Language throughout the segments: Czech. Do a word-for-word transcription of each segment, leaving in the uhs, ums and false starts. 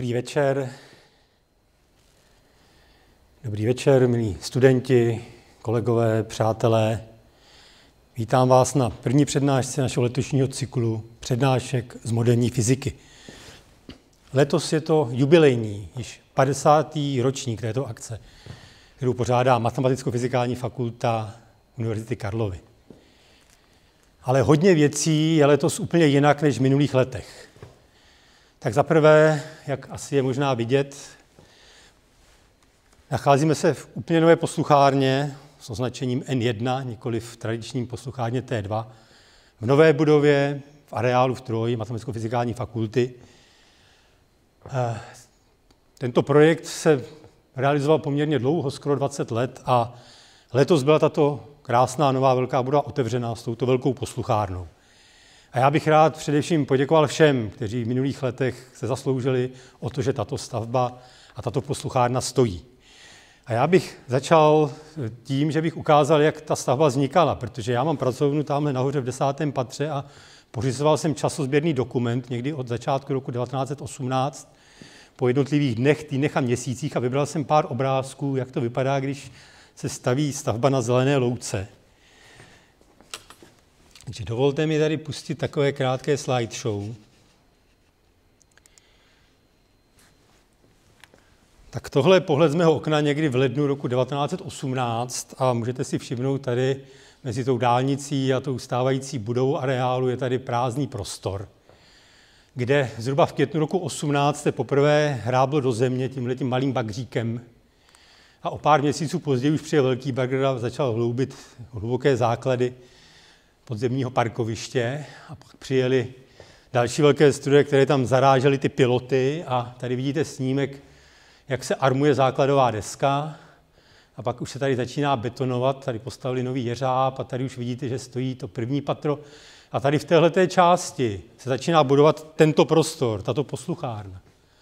Dobrý večer. Dobrý večer, milí studenti, kolegové, přátelé. Vítám vás na první přednášce našeho letošního cyklu přednášek z moderní fyziky. Letos je to jubilejní, již padesátý ročník této akce, kterou pořádá Matematicko-fyzikální fakulta Univerzity Karlovy. Ale hodně věcí je letos úplně jinak než v minulých letech. Tak zaprvé, jak asi je možná vidět, nacházíme se v úplně nové posluchárně s označením N jedna, nikoli v tradičním posluchárně T dva, v nové budově v areálu v Troji Matematicko-fyzikální fakulty. Tento projekt se realizoval poměrně dlouho, skoro dvacet let, a letos byla tato krásná nová velká budova otevřená s touto velkou posluchárnou. A já bych rád především poděkoval všem, kteří v minulých letech se zasloužili o to, že tato stavba a tato posluchárna stojí. A já bych začal tím, že bych ukázal, jak ta stavba vznikala, protože já mám pracovnu tamhle nahoře v desátém patře a pořizoval jsem časozběrný dokument někdy od začátku roku devatenáct set osmnáct po jednotlivých dnech, týdnech a měsících a vybral jsem pár obrázků, jak to vypadá, když se staví stavba na zelené louce. Takže dovolte mi tady pustit takové krátké slideshow. Tak tohle je pohled z mého okna někdy v lednu roku devatenáct set osmnáct a můžete si všimnout tady mezi tou dálnicí a tou stávající budovou areálu je tady prázdný prostor, kde zhruba v květnu roku osmnáct se poprvé hráblo do země tímhletím malým bagříkem a o pár měsíců později už přijel velký bagr a začal hloubit hluboké základy podzemního parkoviště a pak přijeli další velké stroje, které tam zarážely ty piloty a tady vidíte snímek, jak se armuje základová deska a pak už se tady začíná betonovat, tady postavili nový jeřáb a tady už vidíte, že stojí to první patro a tady v téhleté části se začíná budovat tento prostor, tato posluchárna.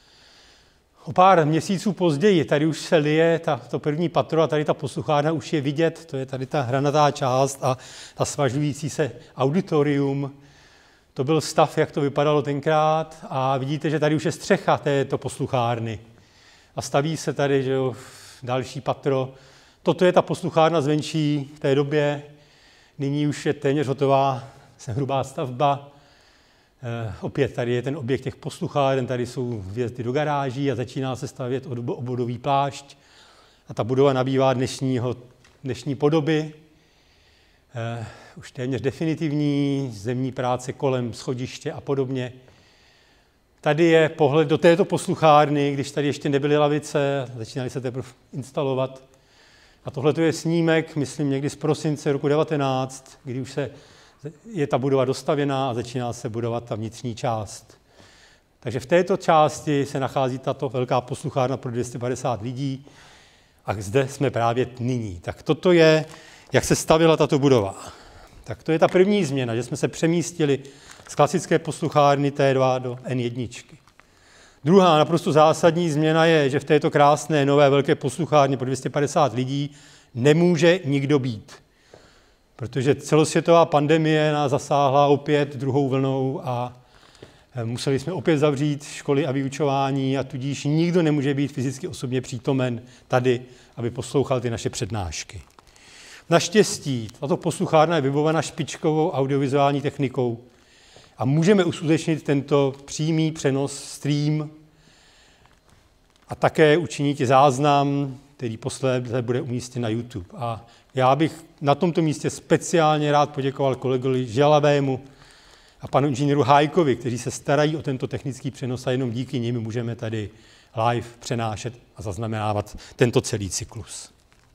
O pár měsíců později tady už se lije ta, to první patro a tady ta posluchárna už je vidět, to je tady ta hranatá část a ta svažující se auditorium. To byl stav, jak to vypadalo tenkrát a vidíte, že tady už je střecha této posluchárny. A staví se tady, že jo, další patro. Toto je ta posluchárna zvenčí v té době. Nyní už je téměř hotová hrubá stavba. E, opět tady je ten objekt těch poslucháren, tady jsou vjezdy do garáží a začíná se stavět obvodový plášť. A ta budova nabývá dnešního, dnešní podoby. E, už téměř definitivní, zemní práce kolem schodiště a podobně. Tady je pohled do této posluchárny, když tady ještě nebyly lavice, začínaly se teprve instalovat. A tohle je snímek, myslím, někdy z prosince roku devatenáct, kdy už se, je ta budova dostavěná a začíná se budovat ta vnitřní část. Takže v této části se nachází tato velká posluchárna pro dvě stě padesát lidí a zde jsme právě nyní. Tak toto je, jak se stavěla tato budova. Tak to je ta první změna, že jsme se přemístili z klasické posluchárny T dva do N jedna. Druhá naprosto zásadní změna je, že v této krásné nové velké posluchárně pro dvě stě padesát lidí nemůže nikdo být. Protože celosvětová pandemie nás zasáhla opět druhou vlnou a museli jsme opět zavřít školy a vyučování a tudíž nikdo nemůže být fyzicky osobně přítomen tady, aby poslouchal ty naše přednášky. Naštěstí tato posluchárna je vybavena špičkovou audiovizuální technikou a můžeme uskutečnit tento přímý přenos, stream a také učinit záznam, který posléze bude umístěn na YouTube. A já bych na tomto místě speciálně rád poděkoval kolegovi Želavému a panu inženýru Hájkovi, kteří se starají o tento technický přenos a jenom díky nim můžeme tady live přenášet a zaznamenávat tento celý cyklus.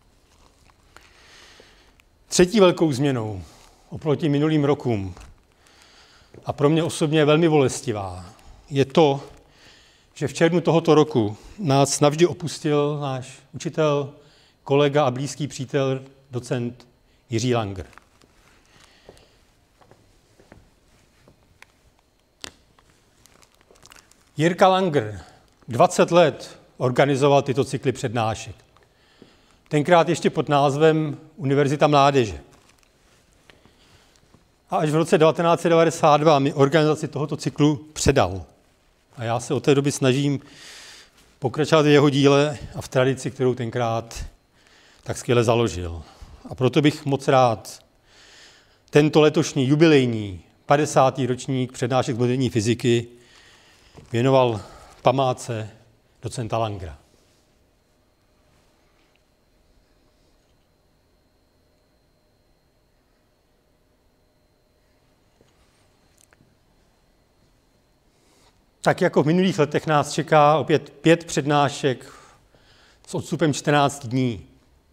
Třetí velkou změnou oproti minulým rokům a pro mě osobně velmi bolestivá je to, že v červnu tohoto roku nás navždy opustil náš učitel, kolega a blízký přítel, docent Jiří Langer. Jirka Langer dvacet let organizoval tyto cykly přednášek. Tenkrát ještě pod názvem Univerzita mládeže. A až v roce devatenáct set devadesát dva mi organizaci tohoto cyklu předal. A já se od té doby snažím pokračovat v jeho díle a v tradici, kterou tenkrát tak skvěle založil. A proto bych moc rád tento letošní jubilejní padesátý ročník přednášek z moderní fyziky věnoval památce docenta Langera. Tak jako v minulých letech nás čeká opět pět přednášek s odstupem čtrnáct dní.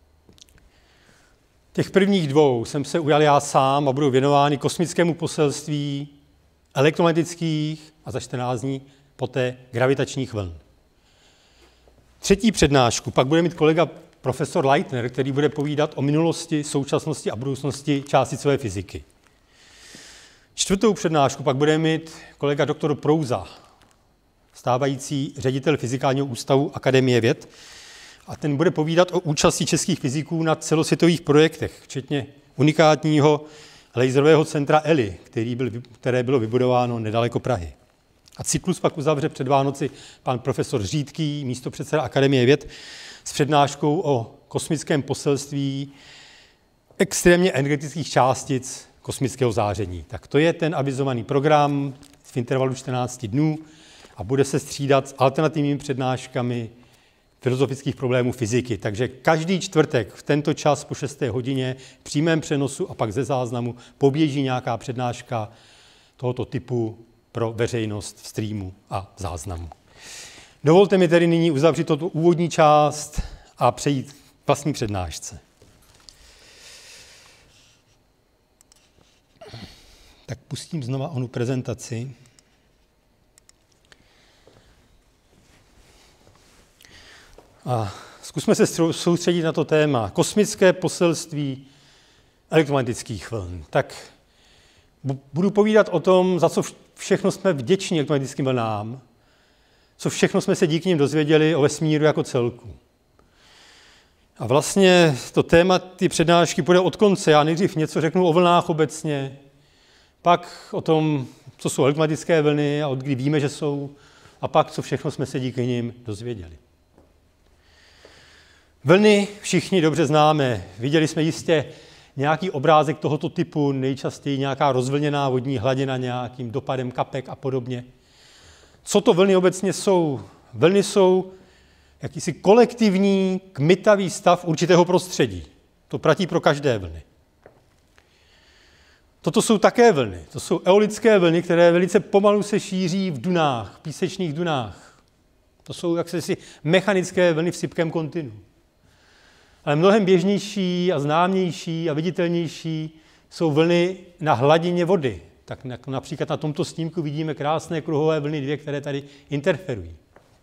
Těch prvních dvou jsem se ujal já sám a budou věnovány kosmickému poselství elektromagnetických a za čtrnáct dní poté gravitačních vln. Třetí přednášku pak bude mít kolega profesor Leitner, který bude povídat o minulosti, současnosti a budoucnosti částicové fyziky. Čtvrtou přednášku pak bude mít kolega doktor Prouza, stávající ředitel Fyzikálního ústavu Akademie věd, a ten bude povídat o účasti českých fyziků na celosvětových projektech, včetně unikátního laserového centra E L I, který byl, které bylo vybudováno nedaleko Prahy. A cyklus pak uzavře před Vánoci pan profesor Řídký, místopředseda Akademie věd, s přednáškou o kosmickém poselství extrémně energetických částic kosmického záření. Tak to je ten avizovaný program v intervalu čtrnáct dnů a bude se střídat s alternativními přednáškami filozofických problémů fyziky. Takže každý čtvrtek v tento čas po šesté hodině v přímém přenosu a pak ze záznamu poběží nějaká přednáška tohoto typu pro veřejnost v streamu a záznamu. Dovolte mi tedy nyní uzavřít toto úvodní část a přejít k vlastní přednášce. Tak pustím znova onu prezentaci. A zkusme se soustředit na to téma kosmické poselství elektromagnetických vln. Tak budu povídat o tom, za co všechno jsme vděční elektromagnetickým vlnám, co všechno jsme se díky nim dozvěděli o vesmíru jako celku. A vlastně to téma, ty přednášky půjde od konce. Já nejdřív něco řeknu o vlnách obecně, pak o tom, co jsou elektromagnetické vlny a od kdy víme, že jsou, a pak, co všechno jsme se díky nim dozvěděli. Vlny všichni dobře známe. Viděli jsme jistě nějaký obrázek tohoto typu, nejčastěji nějaká rozvlněná vodní hladina nějakým dopadem kapek a podobně. Co to vlny obecně jsou? Vlny jsou jakýsi kolektivní, kmitavý stav určitého prostředí. To platí pro každé vlny. Toto jsou také vlny. To jsou eolické vlny, které velice pomalu se šíří v dunách, písečných dunách. To jsou jaksi mechanické vlny v sypkém kontinu. Ale mnohem běžnější a známější a viditelnější jsou vlny na hladině vody. Tak například na tomto snímku vidíme krásné kruhové vlny dvě, které tady interferují.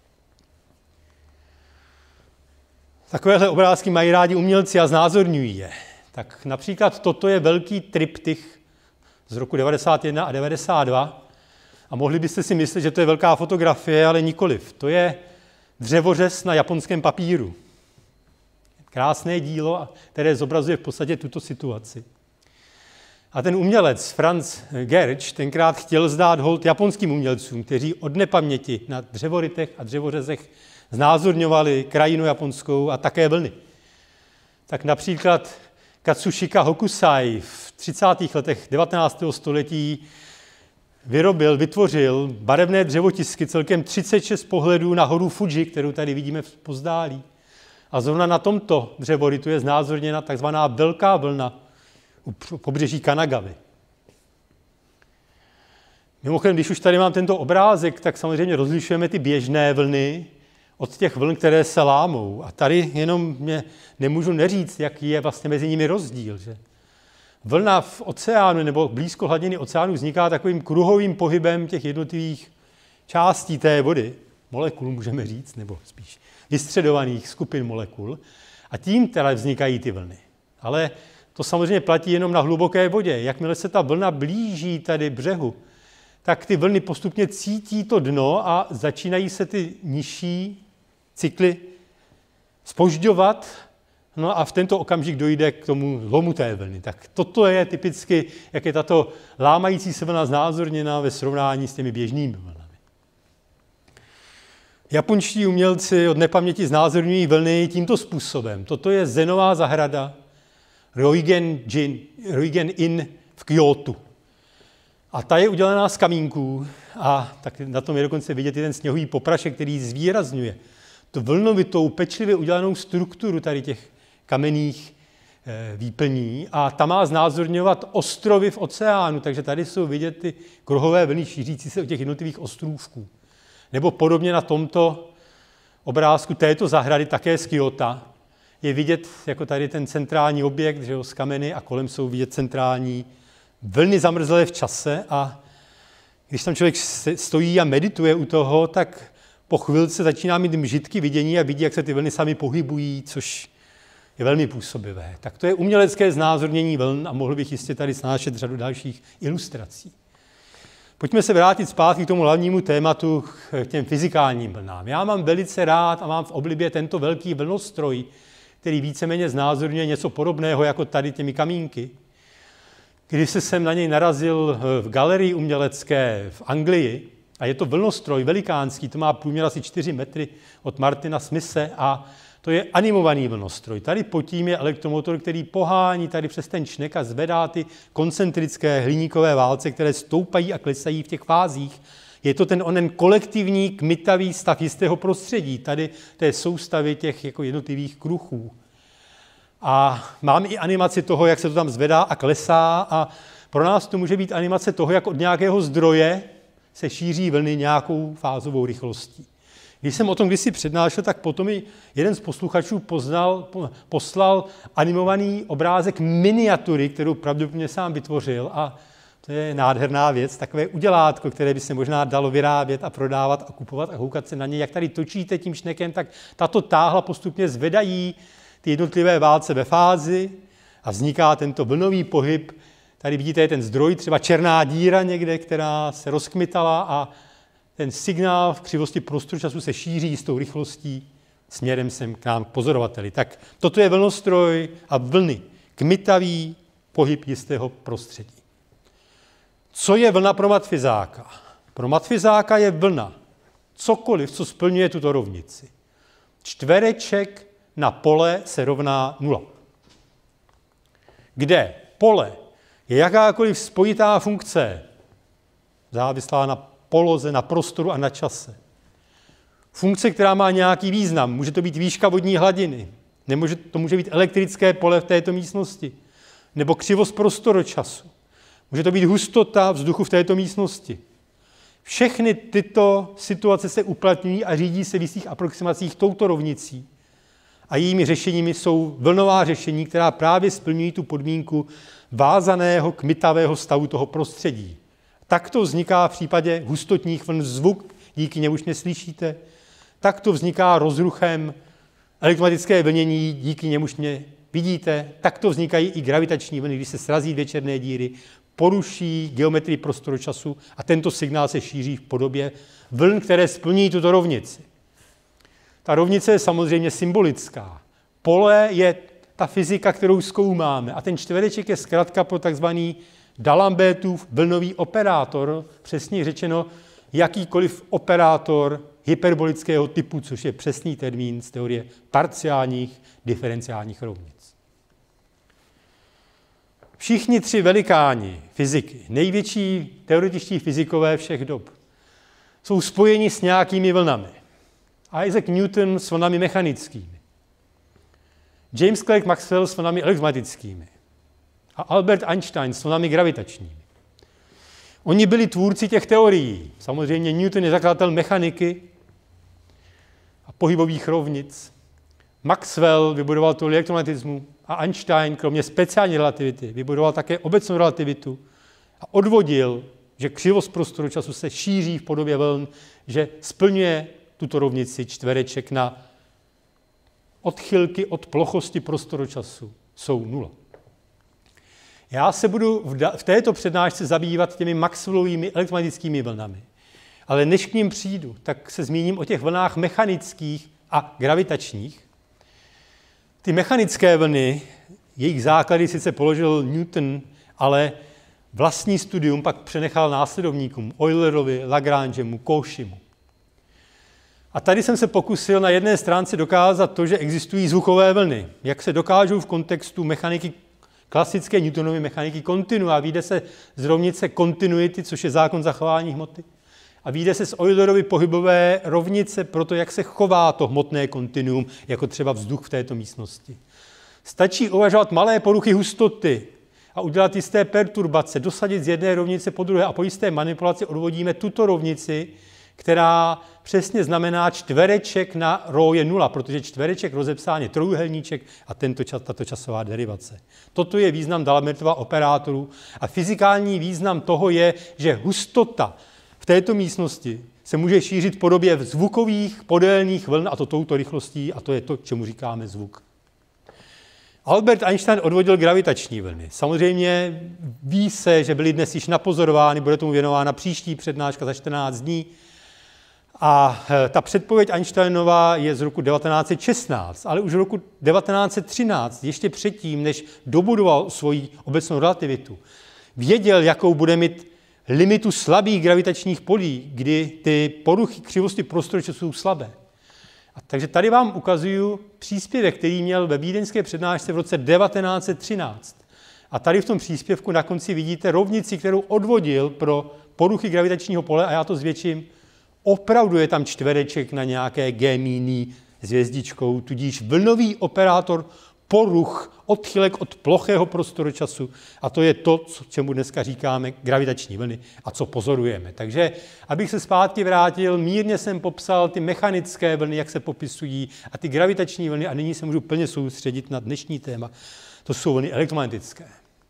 Takovéhle obrázky mají rádi umělci a znázorňují je. Tak například toto je velký triptych z roku devadesát jedna a devadesát dva. A mohli byste si myslet, že to je velká fotografie, ale nikoliv. To je dřevořez na japonském papíru. Krásné dílo, které zobrazuje v podstatě tuto situaci. A ten umělec Franz Gertsch tenkrát chtěl zdát hold japonským umělcům, kteří od nepaměti na dřevorytech a dřevořezech znázorňovali krajinu japonskou a také vlny. Tak například Katsushika Hokusai v třicátých letech devatenáctého století vyrobil, vytvořil barevné dřevotisky, celkem třicet šest pohledů na horu Fuji, kterou tady vidíme v pozdálí. A zrovna na tomto dřevorytu je znázorněna takzvaná velká vlna u pobřeží Kanagavy. Mimochodem, když už tady mám tento obrázek, tak samozřejmě rozlišujeme ty běžné vlny od těch vln, které se lámou. A tady jenom mě nemůžu neříct, jaký je vlastně mezi nimi rozdíl. Že? Vlna v oceánu nebo blízko hladiny oceánu vzniká takovým kruhovým pohybem těch jednotlivých částí té vody, molekul můžeme říct, nebo spíš vystředovaných skupin molekul, a tím teda vznikají ty vlny. Ale to samozřejmě platí jenom na hluboké vodě. Jakmile se ta vlna blíží tady břehu, tak ty vlny postupně cítí to dno a začínají se ty nižší cykly zpožďovat, no a v tento okamžik dojde k tomu zlomu té vlny. Tak toto je typicky, jak je tato lámající se vlna znázorněna ve srovnání s těmi běžnými vlnami. Japonští umělci od nepaměti znázorňují vlny tímto způsobem. Toto je zenová zahrada Ryogen-in Ryogen v Kjótu. A ta je udělaná z kamínků a tak na tom je dokonce vidět i ten sněhový poprašek, který zvýrazňuje tu vlnovitou, pečlivě udělanou strukturu tady těch kamenných výplní a ta má znázorňovat ostrovy v oceánu, takže tady jsou vidět ty kruhové vlny šířící se od těch jednotlivých ostrůvků. Nebo podobně na tomto obrázku této zahrady, také z Kjóta, je vidět jako tady ten centrální objekt, že jo, z kameny a kolem jsou vidět centrální vlny zamrzlé v čase a když tam člověk stojí a medituje u toho, tak po chvilce začíná mít mžitky vidění a vidí, jak se ty vlny sami pohybují, což je velmi působivé. Tak to je umělecké znázornění vln a mohl bych jistě tady snášet řadu dalších ilustrací. Pojďme se vrátit zpátky k tomu hlavnímu tématu, k těm fyzikálním vlnám. Já mám velice rád a mám v oblibě tento velký vlnostroj, který víceméně znázorňuje něco podobného jako tady těmi kamínky. Když se jsem na něj narazil v galerii umělecké v Anglii, a je to vlnostroj velikánský, to má průměr asi čtyři metry od Martina Smise a to je animovaný vlnostroj. Tady pod tím je elektromotor, který pohání tady přes ten čnek a zvedá ty koncentrické hliníkové válce, které stoupají a klesají v těch fázích. Je to ten onen kolektivní kmitavý stav jistého prostředí, tady té soustavy těch jako jednotlivých kruhů. A mám i animaci toho, jak se to tam zvedá a klesá a pro nás to může být animace toho, jak od nějakého zdroje se šíří vlny nějakou fázovou rychlostí. Když jsem o tom kdysi přednášel, tak potom mi jeden z posluchačů poznal, poslal animovaný obrázek miniatury, kterou pravděpodobně sám vytvořil a to je nádherná věc, takové udělátko, které by se možná dalo vyrábět a prodávat a kupovat a koukat se na ně. Jak tady točíte tím šnekem, tak tato táhla postupně zvedají ty jednotlivé válce ve fázi a vzniká tento vlnový pohyb. Tady vidíte ten zdroj, třeba černá díra někde, která se rozkmitala a ten signál v křivosti prostoru času se šíří s tou rychlostí směrem sem k nám pozorovateli. Tak toto je vlnostroj a vlny, kmitavý pohyb jistého prostředí. Co je vlna pro matfizáka? Pro matfizáka je vlna cokoliv, co splňuje tuto rovnici. Čtvereček na pole se rovná nula. Kde pole je jakákoliv spojitá funkce, závislá na poloze, na prostoru a na čase. Funkce, která má nějaký význam. Může to být výška vodní hladiny, nemůže, to může být elektrické pole v této místnosti, nebo křivost prostoročasu. Může to být hustota vzduchu v této místnosti. Všechny tyto situace se uplatňují a řídí se v jistých aproximacích touto rovnicí. A jejími řešeními jsou vlnová řešení, která právě splňují tu podmínku vázaného kmitavého stavu toho prostředí. Takto vzniká v případě hustotních vln zvuk, díky němuž mě slyšíte. Takto vzniká rozruchem elektromagnetické vlnění, díky němuž mě vidíte. Takto vznikají i gravitační vlny, když se srazí dvě černé díry, poruší geometrii prostoru času a tento signál se šíří v podobě vln, které splní tuto rovnici. Ta rovnice je samozřejmě symbolická. Pole je ta fyzika, kterou zkoumáme a ten čtvereček je zkratka pro takzvaný D'Alembertův vlnový operátor, přesně řečeno jakýkoliv operátor hyperbolického typu, což je přesný termín z teorie parciálních diferenciálních rovnic. Všichni tři velikáni fyziky, největší teoretičtí fyzikové všech dob, jsou spojeni s nějakými vlnami. Isaac Newton s vlnami mechanickými, James Clerk Maxwell s vlnami elektromagnetickými a Albert Einstein s vlnami gravitačními. Oni byli tvůrci těch teorií. Samozřejmě Newton je zakladatel mechaniky a pohybových rovnic. Maxwell vybudoval teorii elektromagnetismu a Einstein, kromě speciální relativity, vybudoval také obecnou relativitu a odvodil, že křivost prostoru času se šíří v podobě vln, že splňuje tuto rovnici čtvereček na odchylky od plochosti prostoru času jsou nula. Já se budu v, da- v této přednášce zabývat těmi Maxwellovými elektromagnetickými vlnami. Ale než k ním přijdu, tak se zmíním o těch vlnách mechanických a gravitačních. Ty mechanické vlny, jejich základy sice položil Newton, ale vlastní studium pak přenechal následovníkům Eulerovi, Lagrangemu, Cauchymu. A tady jsem se pokusil na jedné stránce dokázat to, že existují zvukové vlny. Jak se dokážou v kontextu mechaniky, klasické Newtonovy mechaniky kontinua. Vyjde se z rovnice kontinuity, což je zákon zachování hmoty. A vyjde se z Eulerovy pohybové rovnice pro to, jak se chová to hmotné kontinuum, jako třeba vzduch v této místnosti. Stačí uvažovat malé poruchy hustoty a udělat jisté perturbace, dosadit z jedné rovnice po druhé a po jisté manipulaci odvodíme tuto rovnici, která přesně znamená čtvereček na rho je nula, protože čtvereček rozepsán je trojúhelníček a tento čas, tato časová derivace. Toto je význam Dalametova operátoru a fyzikální význam toho je, že hustota v této místnosti se může šířit v podobě zvukových podélných vln a to touto rychlostí a to je to, čemu říkáme zvuk. Albert Einstein odvodil gravitační vlny. Samozřejmě ví se, že byly dnes již napozorovány, bude tomu věnována příští přednáška za čtrnáct dní. A ta předpověď Einsteinova je z roku devatenáct set šestnáct, ale už v roku devatenáct set třináct, ještě předtím, než dobudoval svoji obecnou relativitu, věděl, jakou bude mít limitu slabých gravitačních polí, kdy ty poruchy křivosti prostoru času jsou slabé. A takže tady vám ukazuju příspěvek, který měl ve vídeňské přednášce v roce devatenáct set třináct. A tady v tom příspěvku na konci vidíte rovnici, kterou odvodil pro poruchy gravitačního pole a já to zvětším. Opravdu je tam čtvereček na nějaké Gemini s hvězdičkou, tudíž vlnový operátor poruch, odchylek od plochého prostoru času. A to je to, co, čemu dneska říkáme gravitační vlny a co pozorujeme. Takže, abych se zpátky vrátil, mírně jsem popsal ty mechanické vlny, jak se popisují, a ty gravitační vlny, a nyní se můžu plně soustředit na dnešní téma. To jsou vlny elektromagnetické.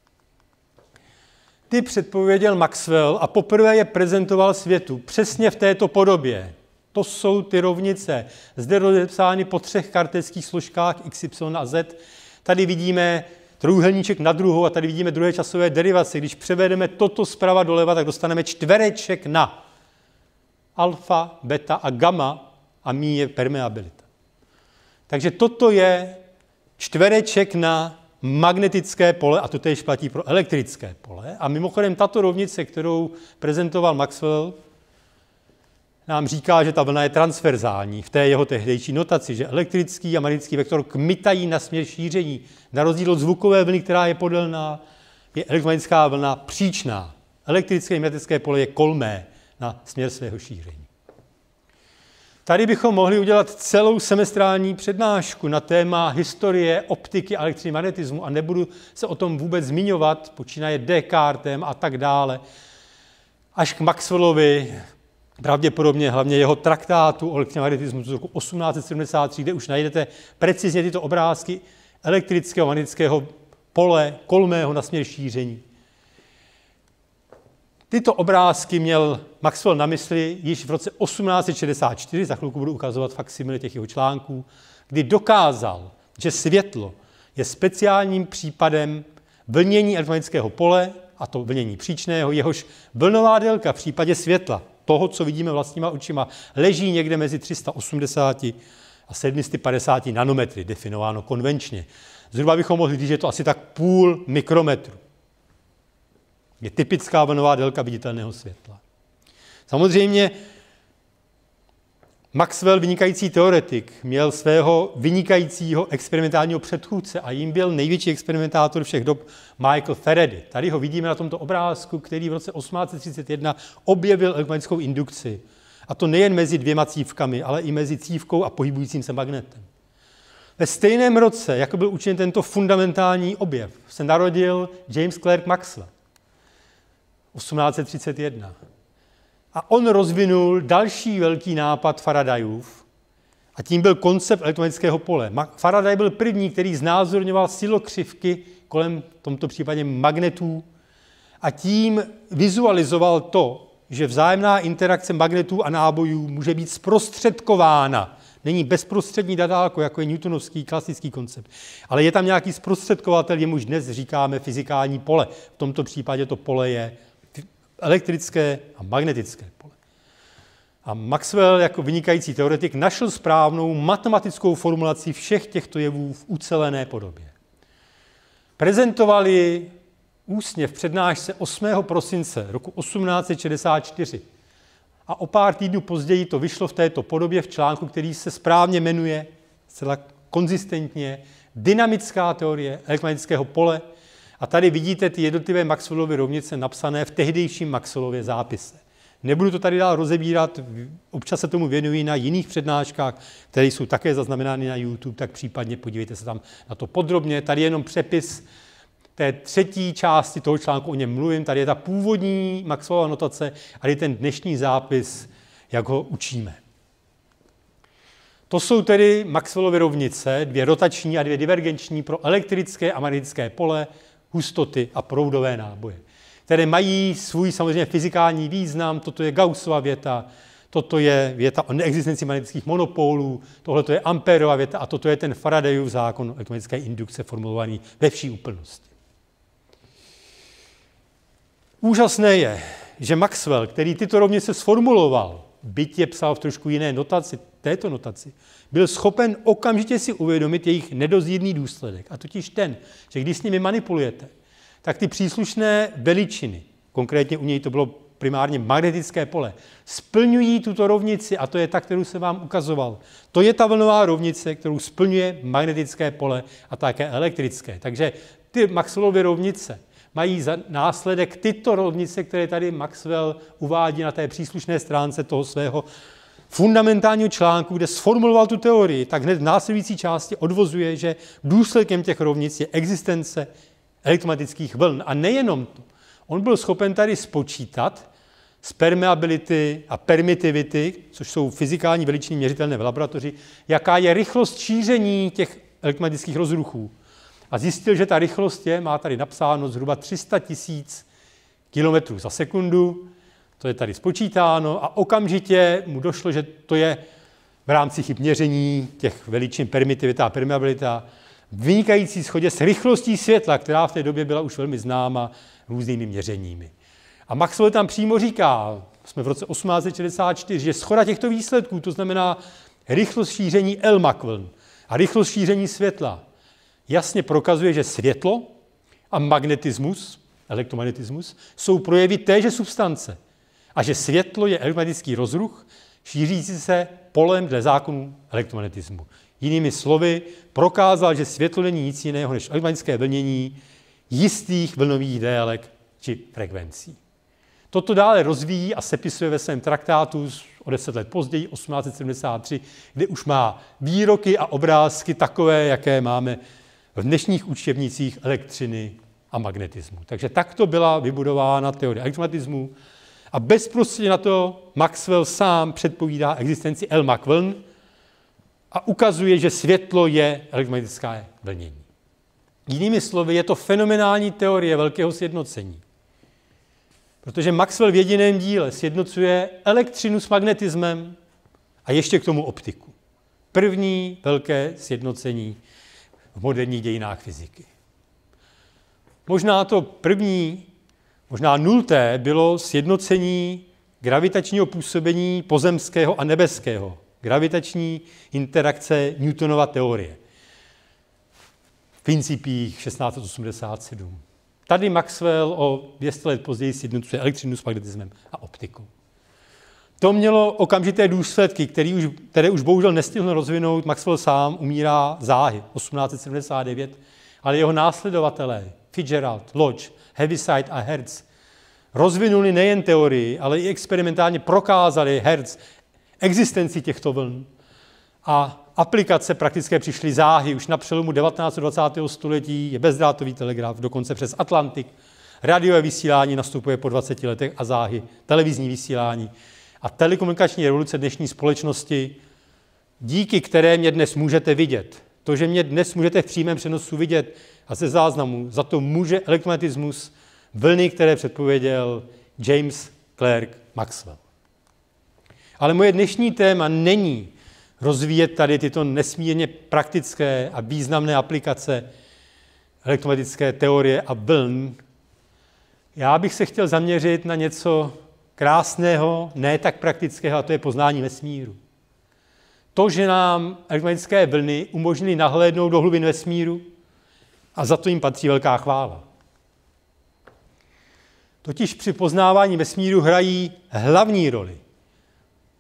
Ty předpověděl Maxwell a poprvé je prezentoval světu přesně v této podobě. To jsou ty rovnice, zde rozepsány po třech kartézských složkách x, y a z. Tady vidíme trojúhelníček na druhou a tady vidíme druhé časové derivace. Když převedeme toto zprava doleva, tak dostaneme čtvereček na alfa, beta a gamma a mí je permeabilita. Takže toto je čtvereček na magnetické pole a to též platí pro elektrické pole. A mimochodem tato rovnice, kterou prezentoval Maxwell, nám říká, že ta vlna je transverzální v té jeho tehdejší notaci, že elektrický a magnetický vektor kmitají na směr šíření. Na rozdíl od zvukové vlny, která je podélná, je elektromagnetická vlna příčná. Elektrické a magnetické pole je kolmé na směr svého šíření. Tady bychom mohli udělat celou semestrální přednášku na téma historie optiky a elektromagnetismu a nebudu se o tom vůbec zmiňovat, počínaje Descartem a tak dále, až k Maxwellovi, pravděpodobně hlavně jeho traktátu o elektromagnetismu z roku osmnáct set sedmdesát tři, kde už najdete precizně tyto obrázky elektrického a magnetického pole kolmého na směr šíření. Tyto obrázky měl Maxwell na mysli již v roce osmnáct set šedesát čtyři, za chvilku budu ukazovat faksimile těch jeho článků, kdy dokázal, že světlo je speciálním případem vlnění elektromagnetického pole, a to vlnění příčného, jehož vlnová délka v případě světla, toho, co vidíme vlastníma očima, leží někde mezi tři sta osmdesát a sedm set padesát nanometry, definováno konvenčně. Zhruba bychom mohli říct, že je to asi tak půl mikrometru. Je typická vlnová délka viditelného světla. Samozřejmě Maxwell, vynikající teoretik, měl svého vynikajícího experimentálního předchůdce a jím byl největší experimentátor všech dob Michael Faraday. Tady ho vidíme na tomto obrázku, který v roce osmnáct set třicet jedna objevil elektromagnetickou indukci. A to nejen mezi dvěma cívkami, ale i mezi cívkou a pohybujícím se magnetem. Ve stejném roce, jako byl učiněn tento fundamentální objev, se narodil James Clerk Maxwell. osmnáct set třicet jedna. A on rozvinul další velký nápad Faradayův a tím byl koncept elektromagnetického pole. Faraday byl první, který znázorňoval silokřivky kolem, v tomto případě magnetů, a tím vizualizoval to, že vzájemná interakce magnetů a nábojů může být zprostředkována. Není bezprostřední dadálko, jako je newtonovský klasický koncept, ale je tam nějaký zprostředkovatel, jemuž dnes říkáme fyzikální pole. V tomto případě to pole je elektrické a magnetické pole. A Maxwell jako vynikající teoretik našel správnou matematickou formulaci všech těchto jevů v ucelené podobě. Prezentovali ústně v přednášce osmého prosince roku osmnáct set šedesát čtyři. a o pár týdnů později to vyšlo v této podobě v článku, který se správně jmenuje, zcela konzistentně, Dynamická teorie elektromagnetického pole. A tady vidíte ty jednotlivé Maxwellovy rovnice napsané v tehdejším Maxwellově zápise. Nebudu to tady dál rozebírat, občas se tomu věnují na jiných přednáškách, které jsou také zaznamenány na YouTube, tak případně podívejte se tam na to podrobně. Tady je jenom přepis té třetí části toho článku, o něm mluvím, tady je ta původní Maxwellova notace a tady ten dnešní zápis, jak ho učíme. To jsou tedy Maxwellovy rovnice, dvě rotační a dvě divergenční pro elektrické a magnetické pole, hustoty a proudové náboje, které mají svůj samozřejmě fyzikální význam. Toto je Gaussova věta, toto je věta o neexistenci magnetických monopolů, tohle je Amperova věta a toto je ten Faradayův zákon elektromagnetické indukce formulovaný ve vší úplnosti. Úžasné je, že Maxwell, který tyto rovnice sformuloval, byť je psal v trošku jiné notaci, této notaci, byl schopen okamžitě si uvědomit jejich nedozírný důsledek. A totiž ten, že když s nimi manipulujete, tak ty příslušné veličiny, konkrétně u něj to bylo primárně magnetické pole, splňují tuto rovnici a to je ta, kterou jsem vám ukazoval. To je ta vlnová rovnice, kterou splňuje magnetické pole a také elektrické. Takže ty Maxwellovy rovnice mají za následek tyto rovnice, které tady Maxwell uvádí na té příslušné stránce toho svého fundamentálního článku, kde sformuloval tu teorii, tak hned v následující části odvozuje, že důsledkem těch rovnic je existence elektromagnetických vln. A nejenom to. On byl schopen tady spočítat z permeability a permittivity, což jsou fyzikální veličiny měřitelné v laboratoři, jaká je rychlost šíření těch elektromagnetických rozruchů. A zjistil, že ta rychlost je, má tady napsáno, zhruba tři sta tisíc kilometrů za sekundu. To je tady spočítáno a okamžitě mu došlo, že to je v rámci chyb měření těch veličin permittivita a permeabilita vynikající shodě s rychlostí světla, která v té době byla už velmi známa různými měřeními. A Maxwell tam přímo říká, jsme v roce osmnáct set šedesát čtyři, že shoda těchto výsledků, to znamená rychlost šíření L Mach vln a rychlost šíření světla, jasně prokazuje, že světlo a magnetismus, elektromagnetismus, jsou projevy téže substance a že světlo je elektromagnetický rozruch, šířící se polem dle zákonů elektromagnetismu. Jinými slovy, prokázal, že světlo není nic jiného než elektromagnetické vlnění jistých vlnových délek či frekvencí. Toto dále rozvíjí a sepisuje ve svém traktátu o deset let později, osmnáct set sedmdesát tři, kde už má výroky a obrázky takové, jaké máme v dnešních učebnicích elektřiny a magnetismu. Takže takto byla vybudována teorie elektromagnetismu a bezprostředně na to Maxwell sám předpovídá existenci L Mach vln a ukazuje, že světlo je elektromagnetické vlnění. Jinými slovy, je to fenomenální teorie velkého sjednocení. Protože Maxwell v jediném díle sjednocuje elektřinu s magnetismem a ještě k tomu optiku. První velké sjednocení v moderních dějinách fyziky. Možná to první, možná nulté bylo sjednocení gravitačního působení pozemského a nebeského. Gravitační interakce Newtonova teorie. V Principiích šestnáct set osmdesát sedm. Tady Maxwell o dvě stě let později sjednocuje elektřinu s magnetismem a optikou. To mělo okamžité důsledky, které už, které už bohužel nestihl rozvinout. Maxwell sám umírá záhy osmnáct set sedmdesát devět, ale jeho následovatelé Fitzgerald, Lodge, Heaviside a Hertz rozvinuli nejen teorii, ale i experimentálně prokázali Hertz existenci těchto vln. A aplikace praktické přišly záhy. Už na přelomu devatenáctého a dvacátého století je bezdrátový telegraf, dokonce přes Atlantik. Radiové vysílání nastupuje po dvaceti letech a záhy televizní vysílání. A telekomunikační revoluce dnešní společnosti, díky které mě dnes můžete vidět, to, že mě dnes můžete v přímém přenosu vidět a ze záznamu, za to může elektromagnetismus, vlny, které předpověděl James Clerk Maxwell. Ale moje dnešní téma není rozvíjet tady tyto nesmírně praktické a významné aplikace elektromagnetické teorie a vln. Já bych se chtěl zaměřit na něco krásného, ne tak praktického, a to je poznání vesmíru. To, že nám elektromagnetické vlny umožnily nahlédnout do hlubin vesmíru a za to jim patří velká chvála. Totiž při poznávání vesmíru hrají hlavní roli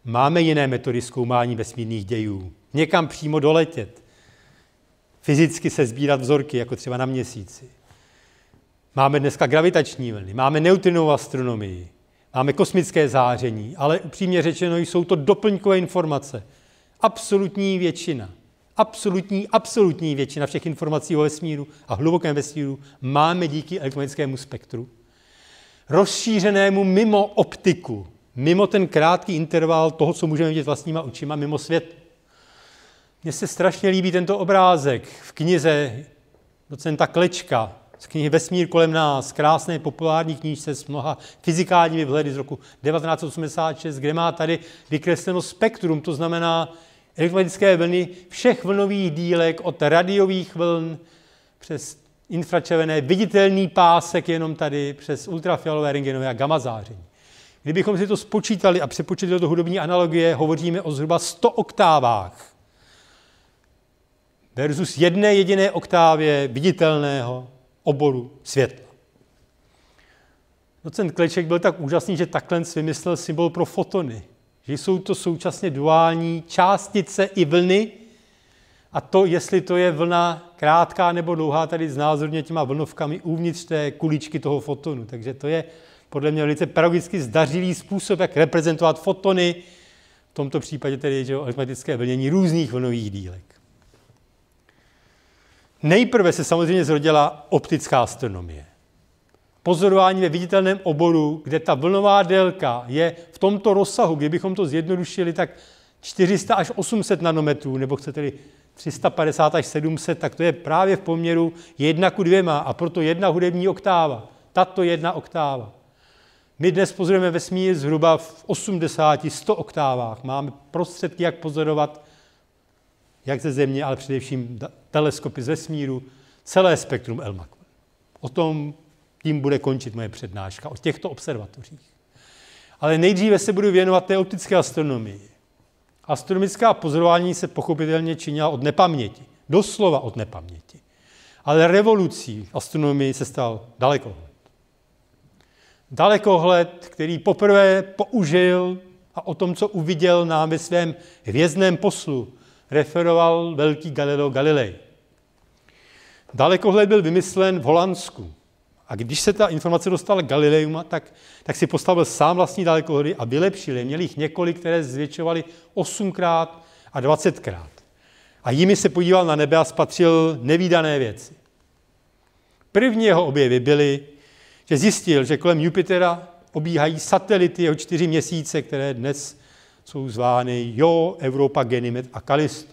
Máme jiné metody zkoumání vesmírných dějů. Někam přímo doletět. Fyzicky se sbírat vzorky, jako třeba na Měsíci. Máme dneska gravitační vlny, máme neutrinovou astronomii, máme kosmické záření, ale upřímně řečeno jsou to doplňkové informace. Absolutní většina, absolutní, absolutní většina všech informací o vesmíru a hlubokém vesmíru máme díky elektromagnetickému spektru. Rozšířenému mimo optiku, mimo ten krátký interval toho, co můžeme vidět vlastníma očima, mimo svět. Mně se strašně líbí tento obrázek v knize docenta Klečka, z knihy Vesmír kolem nás, krásné populární knížce s mnoha fyzikálními vhledy z roku devatenáct set osmdesát šest, kde má tady vykresleno spektrum, to znamená elektromagnetické vlny všech vlnových dílek od radiových vln přes infračervené, viditelný pásek jenom tady, přes ultrafialové, rentgenové a gamma záření. Kdybychom si to spočítali a přepočítali do hudební analogie, hovoříme o zhruba sto oktávách versus jedné jediné oktávě viditelného oboru světla. Docent Kleček byl tak úžasný, že takhle vymyslel symbol pro fotony, že jsou to současně duální částice i vlny a to, jestli to je vlna krátká nebo dlouhá, tady znázorně těma vlnovkami uvnitř té kuličky toho fotonu. Takže to je podle mě velice pedagogicky zdařilý způsob, jak reprezentovat fotony, v tomto případě tedy že elektromagnetické vlnění různých vlnových dílek. Nejprve se samozřejmě zrodila optická astronomie. Pozorování ve viditelném oboru, kde ta vlnová délka je v tomto rozsahu, kdybychom to zjednodušili, tak čtyři sta až osm set nanometrů, nebo chcete-li tři sta padesát až sedm set, tak to je právě v poměru jedna ku dvěma a proto jedna hudební oktáva. Tato jedna oktáva. My dnes pozorujeme vesmír zhruba v osmdesáti, sto oktávách. Máme prostředky, jak pozorovat jak ze Země, ale především teleskopy z vesmíru, celé spektrum L M A C. O tom tím bude končit moje přednáška, o těchto observatořích. Ale nejdříve se budu věnovat té optické astronomii. Astronomická pozorování se pochopitelně činila od nepaměti, doslova od nepaměti. Ale revolucí v astronomii se stal dalekohled. Dalekohled, který poprvé použil a o tom, co uviděl, nám ve svém hvězdném poslu referoval velký Galileo Galilei. Dalekohled byl vymyslen v Holandsku. A když se ta informace dostala k Galileium, tak, tak si postavil sám vlastní dalekohledy a vylepšil je. Měl jich několik, které zvětšovaly osmkrát a dvacetkrát. A jimi se podíval na nebe a spatřil nevídané věci. První jeho objevy byly, že zjistil, že kolem Jupitera obíhají satelity jeho čtyři měsíce, které dnes jsou zvány Io, Europa, Ganymed a Callisto.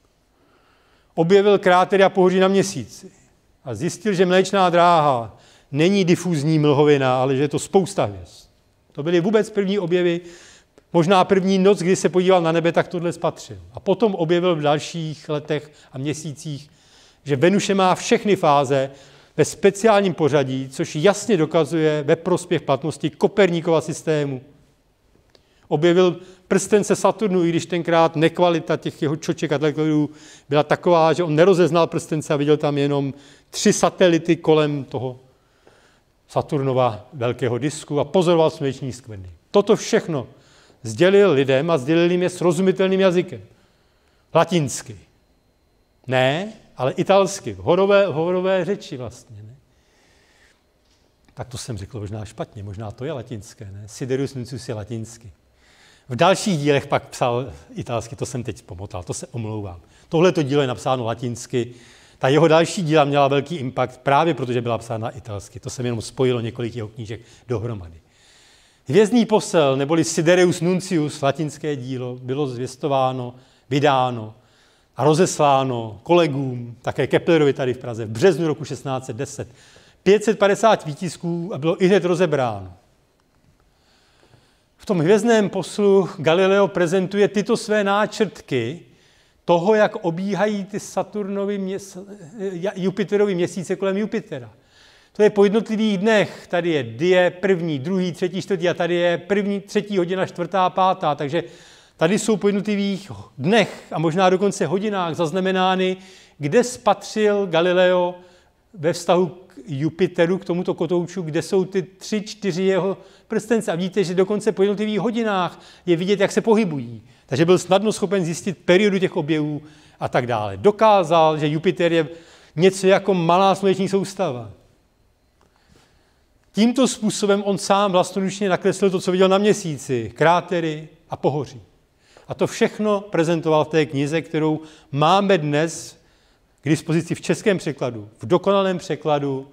Objevil krátery a pohoří na Měsíci a zjistil, že Mléčná dráha není difuzní mlhovina, ale že je to spousta hvězd. To byly vůbec první objevy, možná první noc, kdy se podíval na nebe, tak tohle spatřil. A potom objevil v dalších letech a měsících, že Venuše má všechny fáze ve speciálním pořadí, což jasně dokazuje ve prospěch platnosti Koperníkova systému. Objevil prstence Saturnu, i když tenkrát nekvalita těch jeho čoček a dalekohledů byla taková, že on nerozeznal prstence a viděl tam jenom tři satelity kolem toho Saturnova velkého disku a pozoroval sluneční skvrny. Toto všechno sdělil lidem a sdělil jim je srozumitelným jazykem. Latinsky. Ne, ale italsky. Horové, horové řeči vlastně. Ne? Tak to jsem řekl možná špatně, možná to je latinské. Ne? Sidereus Nuncius je latinsky. V dalších dílech pak psal italsky, to jsem teď pomotal, to se omlouvám. Tohle to dílo je napsáno latinsky. Ta jeho další díla měla velký impact právě protože byla psána italsky. To jsem jenom spojilo několik jeho knížek dohromady. Hvězdný posel, neboli Sidereus Nuncius, latinské dílo, bylo zvěstováno, vydáno a rozesláno kolegům, také Keplerovi tady v Praze, v březnu roku šestnáct set deset. pět set padesát výtisků a bylo ihned rozebráno. V tom hvězdném poslu Galileo prezentuje tyto své náčrtky toho, jak obíhají ty Saturnovy měs... Jupiterovy měsíce kolem Jupitera. To je po jednotlivých dnech. Tady je die první, druhý, třetí, čtvrtý a tady je první, třetí hodina, čtvrtá, pátá. Takže tady jsou po jednotlivých dnech a možná dokonce hodinách zaznamenány, kde spatřil Galileo ve vztahu k Jupiteru, k tomuto kotouču, kde jsou ty tři, čtyři jeho prstence. A vidíte, že dokonce po jednotlivých hodinách je vidět, jak se pohybují. Takže byl snadno schopen zjistit periodu těch objevů a tak dále. Dokázal, že Jupiter je něco jako malá sluneční soustava. Tímto způsobem on sám vlastnoručně nakreslil to, co viděl na Měsíci, krátery a pohoří. A to všechno prezentoval v té knize, kterou máme dnes k dispozici v českém překladu, v dokonalém překladu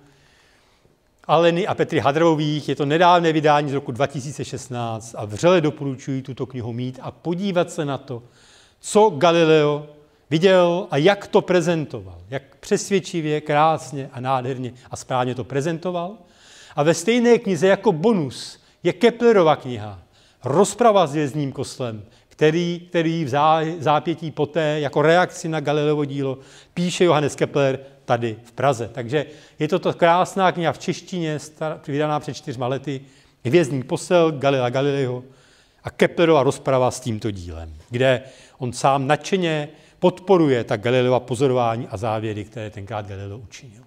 Aleny a Petry Hadrových. Je to nedávné vydání z roku dva tisíce šestnáct a vřele doporučuji tuto knihu mít a podívat se na to, co Galileo viděl a jak to prezentoval. Jak přesvědčivě, krásně a nádherně a správně to prezentoval. A ve stejné knize jako bonus je Keplerova kniha Rozprava s hvězdným koslem, který, který v zápětí poté jako reakci na Galileovo dílo píše Johannes Kepler tady v Praze. Takže je to to krásná kniha v češtině, vydaná před čtyřma lety, Hvězdný posel Galilea Galileiho a Keplerova rozprava s tímto dílem, kde on sám nadšeně podporuje ta Galileova pozorování a závěry, které tenkrát Galileo učinil.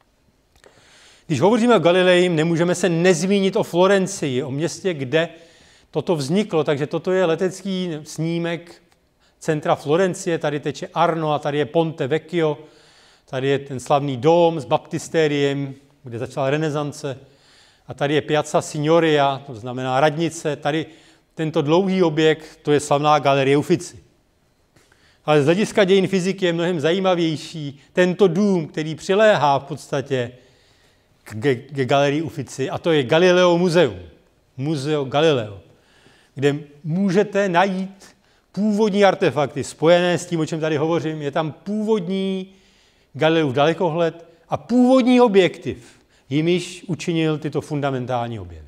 Když hovoříme o Galileji, nemůžeme se nezmínit o Florencii, o městě, kde toto vzniklo, takže toto je letecký snímek centra Florencie, tady teče Arno a tady je Ponte Vecchio, tady je ten slavný dóm s baptistériem, kde začala renesance, a tady je Piazza Signoria, to znamená radnice, tady tento dlouhý objekt, to je slavná Galerie Uffizi. Ale z hlediska dějin fyziky je mnohem zajímavější tento dům, který přiléhá v podstatě k, k Galerii Uffizi, a to je Galileo muzeum, Museo Galileo, kde můžete najít původní artefakty spojené s tím, o čem tady hovořím. Je tam původní Galileův dalekohled a původní objektiv, jimiž učinil tyto fundamentální objevy.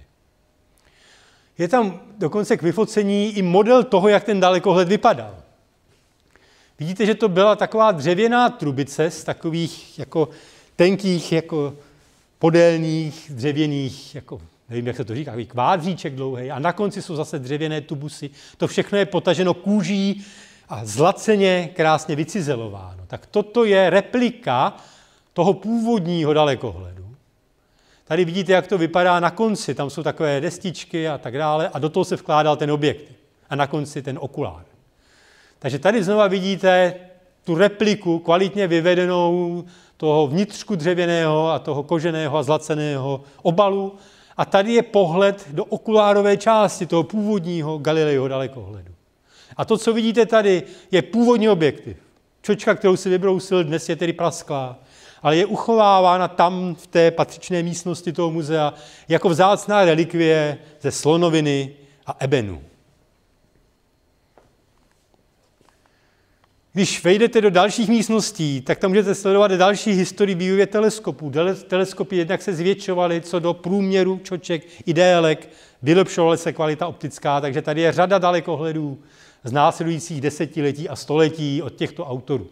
Je tam dokonce k vyfocení i model toho, jak ten dalekohled vypadal. Vidíte, že to byla taková dřevěná trubice z takových jako tenkých, jako podélných, dřevěných, jako nevím, jak se to říká, takový kvádříček dlouhý, a na konci jsou zase dřevěné tubusy. To všechno je potaženo kůží a zlaceně krásně vycizelováno. Tak toto je replika toho původního dalekohledu. Tady vidíte, jak to vypadá na konci. Tam jsou takové destičky a tak dále a do toho se vkládal ten objektiv. A na konci ten okulár. Takže tady znova vidíte tu repliku kvalitně vyvedenou toho vnitřku dřevěného a toho koženého a zlaceného obalu. A tady je pohled do okulárové části toho původního Galileiho dalekohledu. A to, co vidíte tady, je původní objektiv. Čočka, kterou si vybrousil, dnes je tedy prasklá, ale je uchovávána tam v té patřičné místnosti toho muzea jako vzácná relikvie ze slonoviny a ebenu. Když vejdete do dalších místností, tak tam můžete sledovat další historii vývoje teleskopů. Teleskopy jednak se zvětšovaly co do průměru čoček i délek, vylepšovala se kvalita optická, takže tady je řada dalekohledů z následujících desetiletí a století od těchto autorů.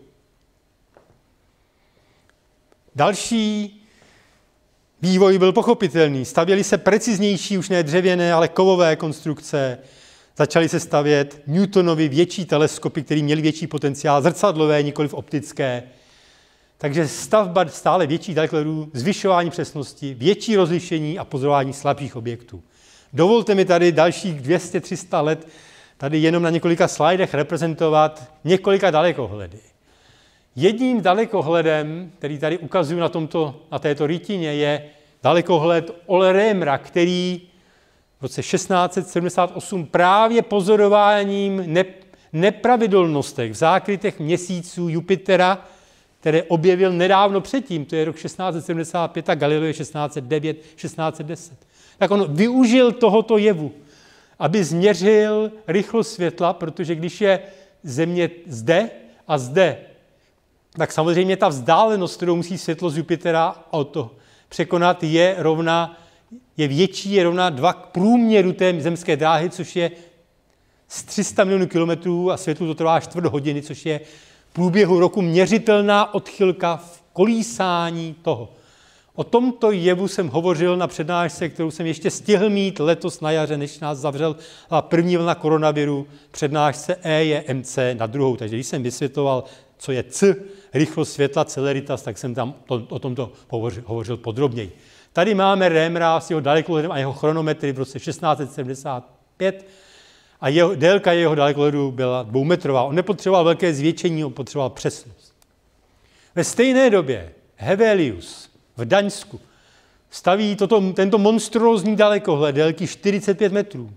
Další vývoj byl pochopitelný. Stavěly se preciznější, už ne dřevěné, ale kovové konstrukce. Začaly se stavět Newtonovy větší teleskopy, které měly větší potenciál, zrcadlové, nikoliv optické. Takže stavba stále větších dalekohledů, zvyšování přesnosti, větší rozlišení a pozorování slabších objektů. Dovolte mi tady dalších dvě stě až tři sta let tady jenom na několika slajdech reprezentovat několika dalekohledy. Jedním dalekohledem, který tady ukazuju na, tomto, na této rytině, je dalekohled Ole Römera, který v roce šestnáct set sedmdesát osm právě pozorováním ne, nepravidelnostech v zákrytech měsíců Jupitera, které objevil nedávno předtím, to je rok šestnáct set sedmdesát pět a Galileo šestnáct set devět, šestnáct set deset. Tak on využil tohoto jevu, aby změřil rychlost světla, protože když je Země zde a zde, tak samozřejmě ta vzdálenost, kterou musí světlo z Jupitera od toho překonat, je rovna, je větší, je rovna dva k průměru té zemské dráhy, což je z tři sta milionů kilometrů a světlu to trvá čtvrt hodiny, což je v průběhu roku měřitelná odchylka v kolísání toho. O tomto jevu jsem hovořil na přednášce, kterou jsem ještě stihl mít letos na jaře, než nás zavřel první vlna koronaviru, přednášce E je M C na druhou. Takže když jsem vysvětloval, co je C, rychlost světla, celeritas, tak jsem tam to, o tomto hovořil, hovořil podrobněji. Tady máme Rémera s jeho dalekohledem a jeho chronometry v roce šestnáct set sedmdesát pět a jeho, délka jeho dalekohledu byla dvoumetrová. On nepotřeboval velké zvětšení, on potřeboval přesnost. Ve stejné době Hevelius v Daňsku staví toto, tento monstrózní dalekohled délky čtyřicet pět metrů.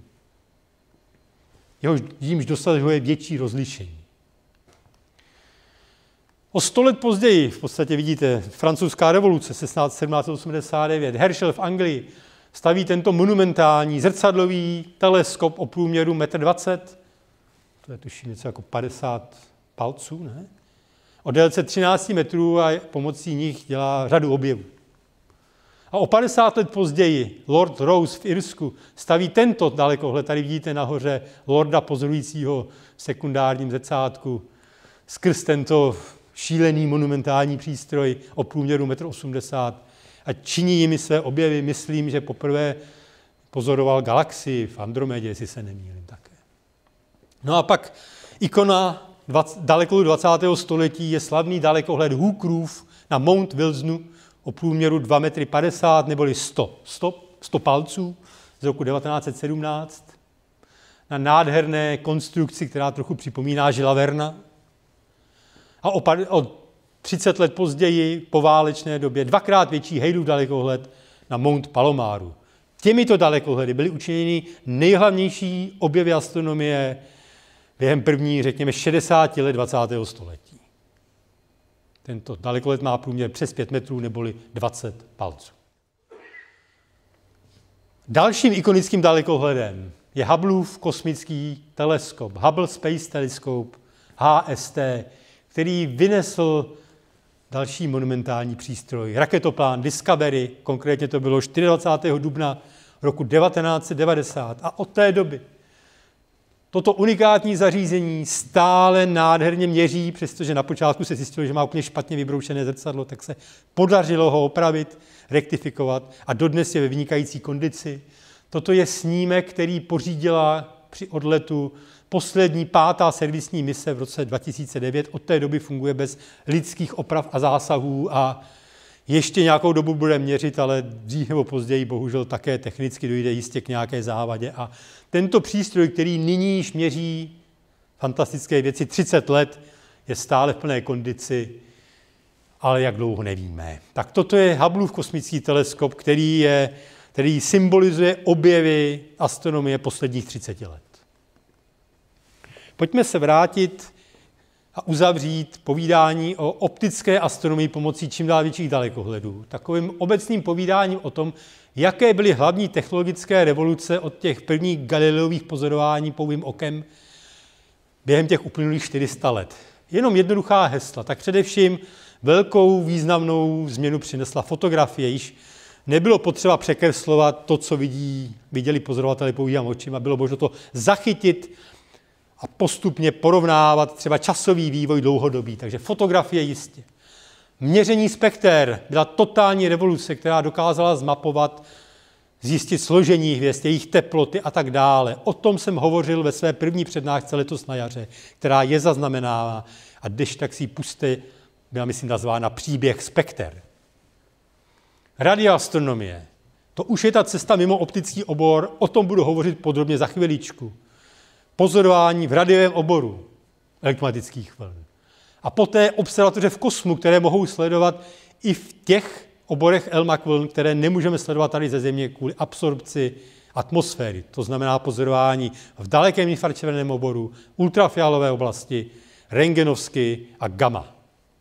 Jehož jímž dosahuje větší rozlišení. O sto let později, v podstatě vidíte, francouzská revoluce, sedmnáct set osmdesát devět, Herschel v Anglii staví tento monumentální zrcadlový teleskop o průměru metr dvacet, to je tuším něco jako padesát palců, ne? O délce třináct metrů a pomocí nich dělá řadu objevů. A o padesát let později Lord Rose v Irsku staví tento dalekohled, tady vidíte nahoře lorda pozorujícího v sekundárním zrcátku, skrz tento šílený monumentální přístroj o průměru metr osmdesát a činí jimi své objevy. Myslím, že poprvé pozoroval galaxii v Andromedě, jestli se nemýlím také. No a pak ikona dalekohledu dvacátého století je slavný dalekohled Hookerův na Mount Wilsonu o průměru dva metry padesát neboli sto, sto, sto palců z roku devatenáct set sedmnáct na nádherné konstrukci, která trochu připomíná Žila Verna. A o, o třicet let později, po válečné době, dvakrát větší Haleův dalekohled na Mount Palomáru. Těmito dalekohledy byly učiněny nejhlavnější objevy astronomie během první, řekněme, šedesáti let dvacátého století. Tento dalekohled má průměr přes pět metrů neboli dvacet palců. Dalším ikonickým dalekohledem je Hubbleův kosmický teleskop, Hubble Space Telescope, H S T, který vynesl další monumentální přístroj, raketoplán Discovery, konkrétně to bylo dvacátého čtvrtého dubna roku devatenáct set devadesát. A od té doby toto unikátní zařízení stále nádherně měří, přestože na počátku se zjistilo, že má úplně špatně vybroušené zrcadlo, tak se podařilo ho opravit, rektifikovat a dodnes je ve vynikající kondici. Toto je snímek, který pořídila při odletu poslední pátá servisní mise v roce dva tisíce devět. Od té doby funguje bez lidských oprav a zásahů a ještě nějakou dobu bude měřit, ale dřív nebo později bohužel také technicky dojde jistě k nějaké závadě. A tento přístroj, který nyní již měří fantastické věci třicet let, je stále v plné kondici, ale jak dlouho nevíme. Tak toto je Hubbleův kosmický teleskop, který, je, který symbolizuje objevy astronomie posledních třiceti let. Pojďme se vrátit a uzavřít povídání o optické astronomii pomocí čím dál větších dalekohledů. Takovým obecným povídáním o tom, jaké byly hlavní technologické revoluce od těch prvních Galileových pozorování pouhým okem během těch uplynulých čtyř sta let. Jenom jednoduchá hesla. Tak především velkou významnou změnu přinesla fotografie. Již nebylo potřeba překreslovat to, co vidí, viděli pozorovatelé pouhým očima. Bylo možno to zachytit a postupně porovnávat třeba časový vývoj dlouhodobý. Takže fotografie jistě. Měření spekter byla totální revoluce, která dokázala zmapovat, zjistit složení hvězd, jejich teploty a tak dále. O tom jsem hovořil ve své první přednášce letos na jaře, která je zaznamenána a když tak si ji puste, byla myslím nazvána Příběh spekter. Radioastronomie. To už je ta cesta mimo optický obor, o tom budu hovořit podrobně za chviličku. Pozorování v radiovém oboru elektromagnetických vln. A poté observatoře v kosmu, které mohou sledovat i v těch oborech L M A C vln, které nemůžeme sledovat tady ze Země kvůli absorpci atmosféry. To znamená pozorování v dalekém infračerveném oboru, ultrafialové oblasti, rentgenovsky a gamma.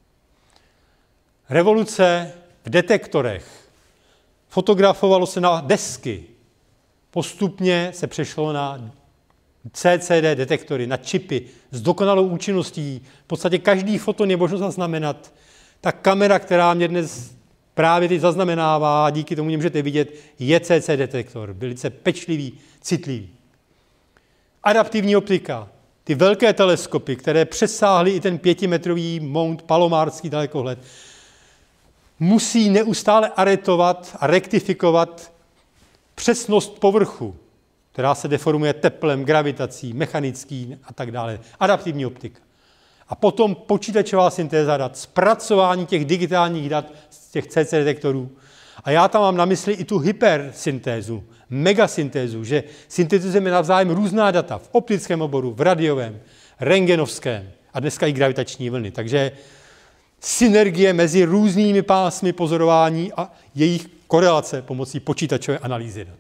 Revoluce v detektorech. Fotografovalo se na desky. Postupně se přešlo na C C D detektory, na čipy s dokonalou účinností. V podstatě každý foton je možno zaznamenat. Ta kamera, která mě dnes právě teď zaznamenává, díky tomu můžete vidět, je C C D detektor. Velice pečlivý, citlivý. Adaptivní optika. Ty velké teleskopy, které přesáhly i ten pětimetrový Mount Palomárský dalekohled, musí neustále aretovat a rektifikovat přesnost povrchu, která se deformuje teplem, gravitací, mechanický a tak dále, adaptivní optika. A potom počítačová syntéza dat, zpracování těch digitálních dat z těch C C detektorů. A já tam mám na mysli i tu hypersyntézu, megasyntézu, že syntetizujeme navzájem různá data v optickém oboru, v radiovém, rentgenovském a dneska i gravitační vlny. Takže synergie mezi různými pásmy pozorování a jejich korelace pomocí počítačové analýzy dat.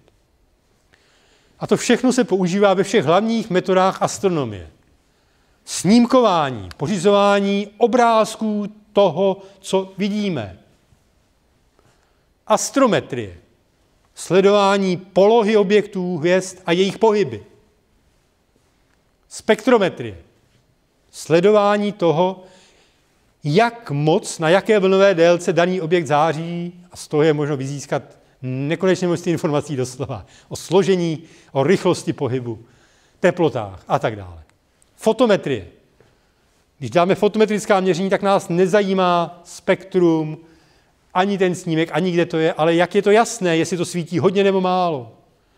A to všechno se používá ve všech hlavních metodách astronomie. Snímkování, pořizování obrázků toho, co vidíme. Astrometrie, sledování polohy objektů, hvězd a jejich pohyby. Spektrometrie, sledování toho, jak moc, na jaké vlnové délce daný objekt září, a z toho je možno vyzískat nekonečné množství informací doslova o složení, o rychlosti pohybu, teplotách a tak dále. Fotometrie. Když dáme fotometrická měření, tak nás nezajímá spektrum, ani ten snímek, ani kde to je, ale jak je to jasné, jestli to svítí hodně nebo málo.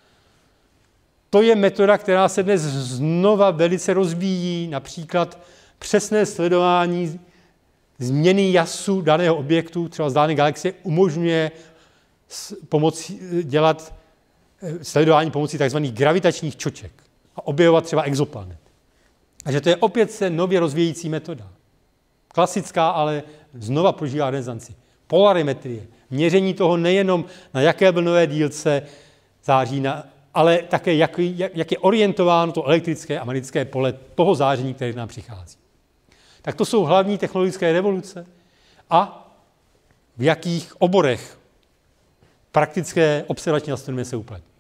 To je metoda, která se dnes znova velice rozvíjí, například přesné sledování změny jasu daného objektu, třeba vzdálené galaxie, umožňuje pomocí, dělat sledování pomocí tzv. Gravitačních čoček a objevovat třeba exoplanet. A že to je opět se nově rozvíjející metoda. Klasická, ale znova prožívá renesanci. Polarimetrie, měření toho nejenom na jaké vlnové dílce září, na, ale také jak, jak, jak je orientováno to elektrické a magnetické pole toho záření, které k nám přichází. Tak to jsou hlavní technologické revoluce a v jakých oborech praktické observační astronomie se uplatní.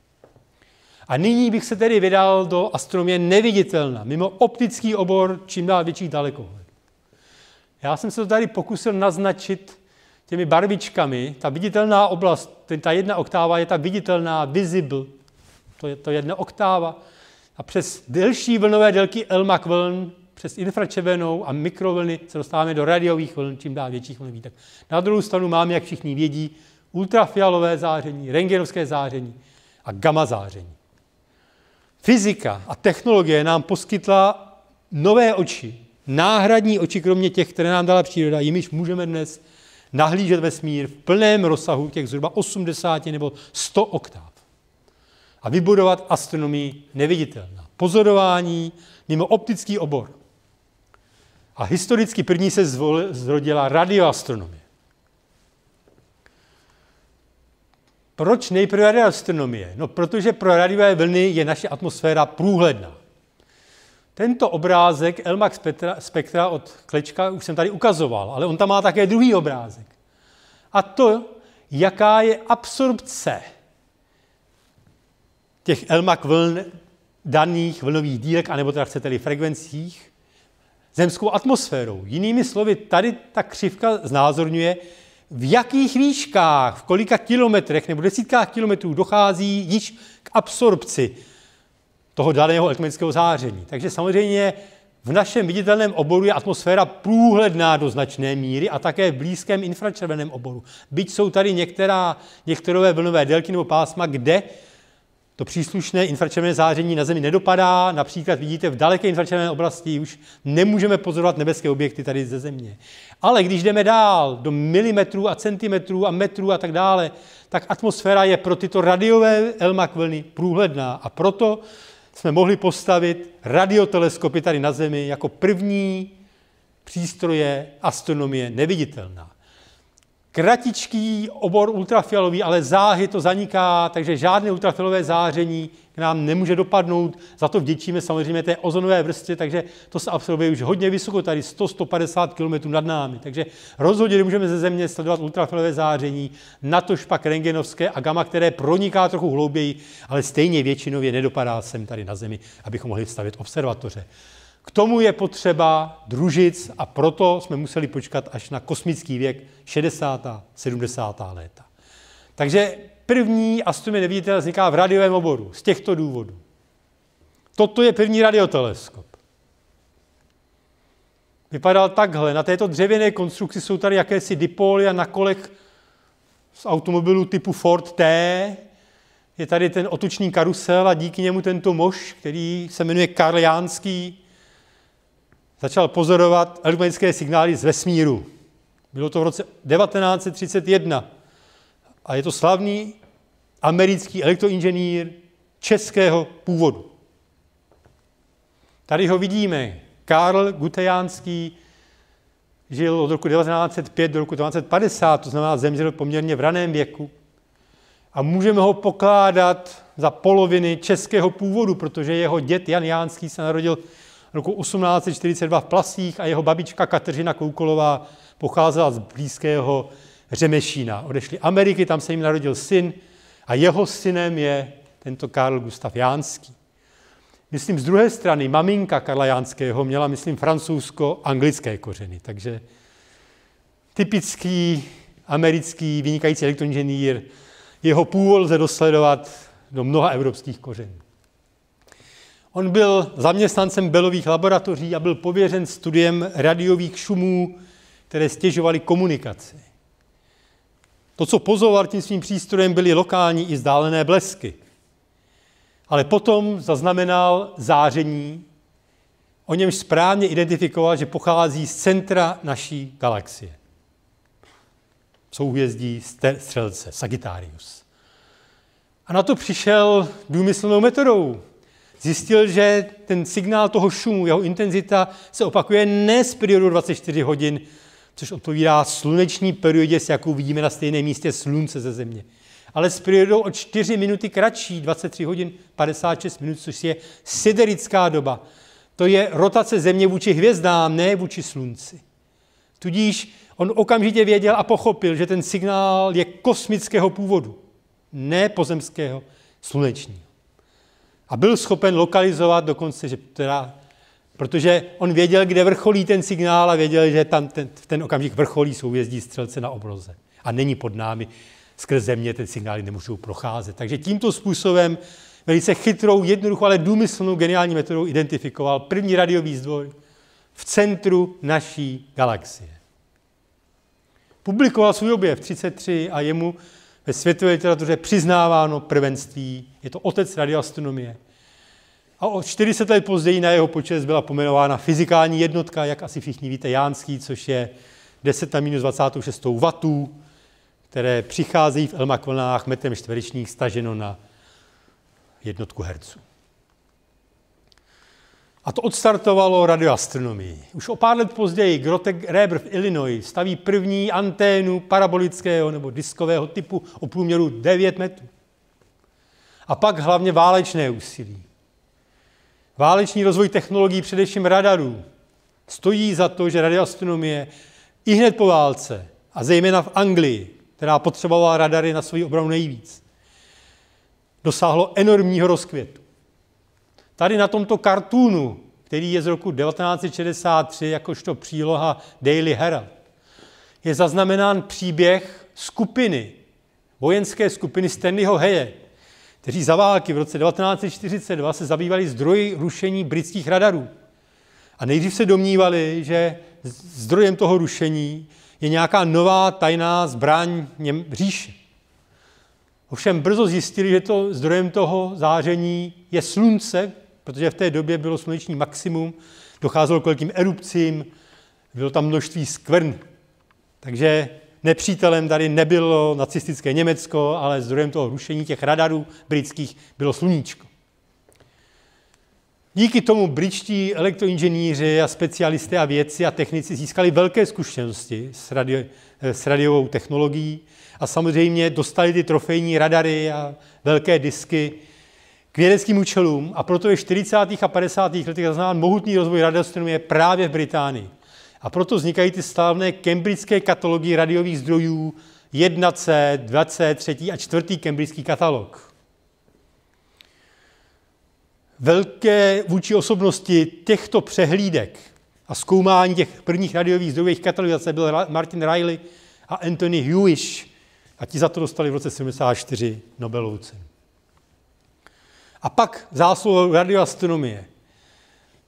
A nyní bych se tedy vydal do astronomie neviditelná, mimo optický obor čím dál větších dalekohledů. Já jsem se to tady pokusil naznačit těmi barvičkami. Ta viditelná oblast, ta jedna oktáva je ta viditelná, visible, to je to jedna oktáva. A přes delší vlnové délky L Mach vln, přes infračervenou a mikrovlny se dostáváme do radiových vln, čím dál větších vln. Tak na druhou stranu máme, jak všichni vědí, ultrafialové záření, rentgenovské záření a gamma záření. Fyzika a technologie nám poskytla nové oči, náhradní oči, kromě těch, které nám dala příroda, jimiž můžeme dnes nahlížet vesmír v plném rozsahu těch zhruba osmdesát nebo sto oktáv. A vybudovat astronomii neviditelná. Pozorování mimo optický obor. A historicky první se zrodila radioastronomie. Proč nejprve radioastronomie? No, protože pro radiové vlny je naše atmosféra průhledná. Tento obrázek L Mach spektra, spektra od Klečka už jsem tady ukazoval, ale on tam má také druhý obrázek. A to, jaká je absorpce těch L Mach vln daných vlnových dílek, anebo teda chcete-li frekvencích, zemskou atmosférou. Jinými slovy, tady ta křivka znázorňuje, v jakých výškách, v kolika kilometrech nebo desítkách kilometrů dochází již k absorpci toho daného elektromagnetického záření. Takže samozřejmě v našem viditelném oboru je atmosféra průhledná do značné míry a také v blízkém infračerveném oboru. Byť jsou tady některá, některé vlnové délky nebo pásma, kde to příslušné infračervené záření na Zemi nedopadá. Například vidíte, v daleké infračervené oblasti už nemůžeme pozorovat nebeské objekty tady ze Země. Ale když jdeme dál do milimetrů a centimetrů a metrů a tak dále, tak atmosféra je pro tyto radiové L Mach vlny průhledná. A proto jsme mohli postavit radioteleskopy tady na Zemi jako první přístroje astronomie neviditelná. Kratičký obor ultrafialový, ale záhy to zaniká, takže žádné ultrafialové záření k nám nemůže dopadnout. Za to vděčíme samozřejmě té ozonové vrstvě, takže to se absorbuje už hodně vysoko, tady sto až sto padesát kilometrů nad námi. Takže rozhodně nemůžeme ze Země sledovat ultrafialové záření, natož pak rentgenovské a gamma, které proniká trochu hlouběji, ale stejně většinově nedopadá sem tady na Zemi, abychom mohli stavět observatoře. K tomu je potřeba družic a proto jsme museli počkat až na kosmický věk šedesátá sedmdesátá léta. Takže první astronomie neviditelná vzniká v radiovém oboru z těchto důvodů. Toto je první radioteleskop. vypadal takhle. Na této dřevěné konstrukci jsou tady jakési dipóly a na kolech z automobilu typu Ford T je tady ten otočný karusel a díky němu tento muž, který se jmenuje Karl Jánský, začal pozorovat elektromagnetické signály z vesmíru. Bylo to v roce devatenáct set třicet jedna a je to slavný americký elektroinženýr českého původu. Tady ho vidíme. Karl Gutejánský žil od roku devatenáct set pět do roku devatenáct set padesát, to znamená zemřel poměrně v raném věku. A můžeme ho pokládat za poloviny českého původu, protože jeho děd Jan Jánský se narodil roku osmnáct set čtyřicet dva v Plasích a jeho babička Kateřina Koukolová pocházela z blízkého Řemešína. Odešli Ameriky, tam se jim narodil syn a jeho synem je tento Karl Gustav Jánský. Myslím, z druhé strany maminka Karla Jánského měla, myslím, francouzsko-anglické kořeny, takže typický americký vynikající elektroinženýr, jeho původ lze dosledovat do mnoha evropských kořenů. On byl zaměstnancem Bellových laboratoří a byl pověřen studiem radiových šumů, které stěžovaly komunikaci. To, co pozoroval tím svým přístrojem, byly lokální i vzdálené blesky. Ale potom zaznamenal záření, o němž správně identifikoval, že pochází z centra naší galaxie. Souhvězdí Střelce, Sagittarius. A na to přišel důmyslnou metodou. Zjistil, že ten signál toho šumu, jeho intenzita se opakuje ne z periodu dvacet čtyři hodin, což odpovídá sluneční periodě, s jakou vidíme na stejném místě slunce ze země, ale s periodou o čtyři minuty kratší, dvacet tři hodin padesát šest minut, což je siderická doba. To je rotace země vůči hvězdám, ne vůči slunci. Tudíž on okamžitě věděl a pochopil, že ten signál je kosmického původu, ne pozemského, slunečního. A byl schopen lokalizovat dokonce, že teda, protože on věděl, kde vrcholí ten signál a věděl, že tam ten, v ten okamžik vrcholí souhvězdí Střelce na obloze. A není pod námi, skrz země ten signály nemůžou procházet. Takže tímto způsobem velice chytrou, jednoduchou, ale důmyslnou, geniální metodou identifikoval první radiový zdroj v centru naší galaxie. Publikoval svůj objev v třicet tři a jemu ve světové literatuře přiznáváno prvenství. Je to otec radioastronomie. A o čtyřicet let později na jeho počest byla pomenována fyzikální jednotka, jak asi všichni víte, Jánský, což je deset na minus dvacet šest wattů, které přicházejí v Elmach vlnách metrem čtverečních staženo na jednotku herců. A to odstartovalo radioastronomii. Už o pár let později Grottek-Reber v Illinois staví první anténu parabolického nebo diskového typu o průměru devět metrů. A pak hlavně válečné úsilí. Válečný rozvoj technologií, především radarů, stojí za to, že radioastronomie i hned po válce, a zejména v Anglii, která potřebovala radary na svoji obranu nejvíc, dosáhlo enormního rozkvětu. Tady na tomto kartunu, který je z roku devatenáct set šedesát tři, jakožto příloha Daily Herald, je zaznamenán příběh skupiny, vojenské skupiny Stanleyho Haye, kteří za války v roce devatenáct set čtyřicet dva se zabývali zdroji rušení britských radarů. A nejdřív se domnívali, že zdrojem toho rušení je nějaká nová tajná zbraň říše. Ovšem brzo zjistili, že to zdrojem toho záření je slunce, protože v té době bylo sluneční maximum, docházelo k velkým erupcím, bylo tam množství skvrn. Takže nepřítelem tady nebylo nacistické Německo, ale zdrojem toho rušení těch radarů britských bylo sluníčko. Díky tomu britští elektroinženýři a specialisté a vědci a technici získali velké zkušenosti s, radio, s radiovou technologií a samozřejmě dostali ty trofejní radary a velké disky k vědeckým účelům a proto je v čtyřicátých a padesátých letech zaznamenán mohutný rozvoj radioastronomie právě v Británii. A proto vznikají ty slavné cambridgeské katalogy radiových zdrojů jedna C, dva C, třetí a čtvrtý cambridgeský katalog. Velké vůči osobnosti těchto přehlídek a zkoumání těch prvních radiových zdrojových katalogizace byl Martin Reilly a Anthony Hewish a ti za to dostali v roce sedmdesát čtyři Nobelovu cenu. A pak zásluhou radioastronomie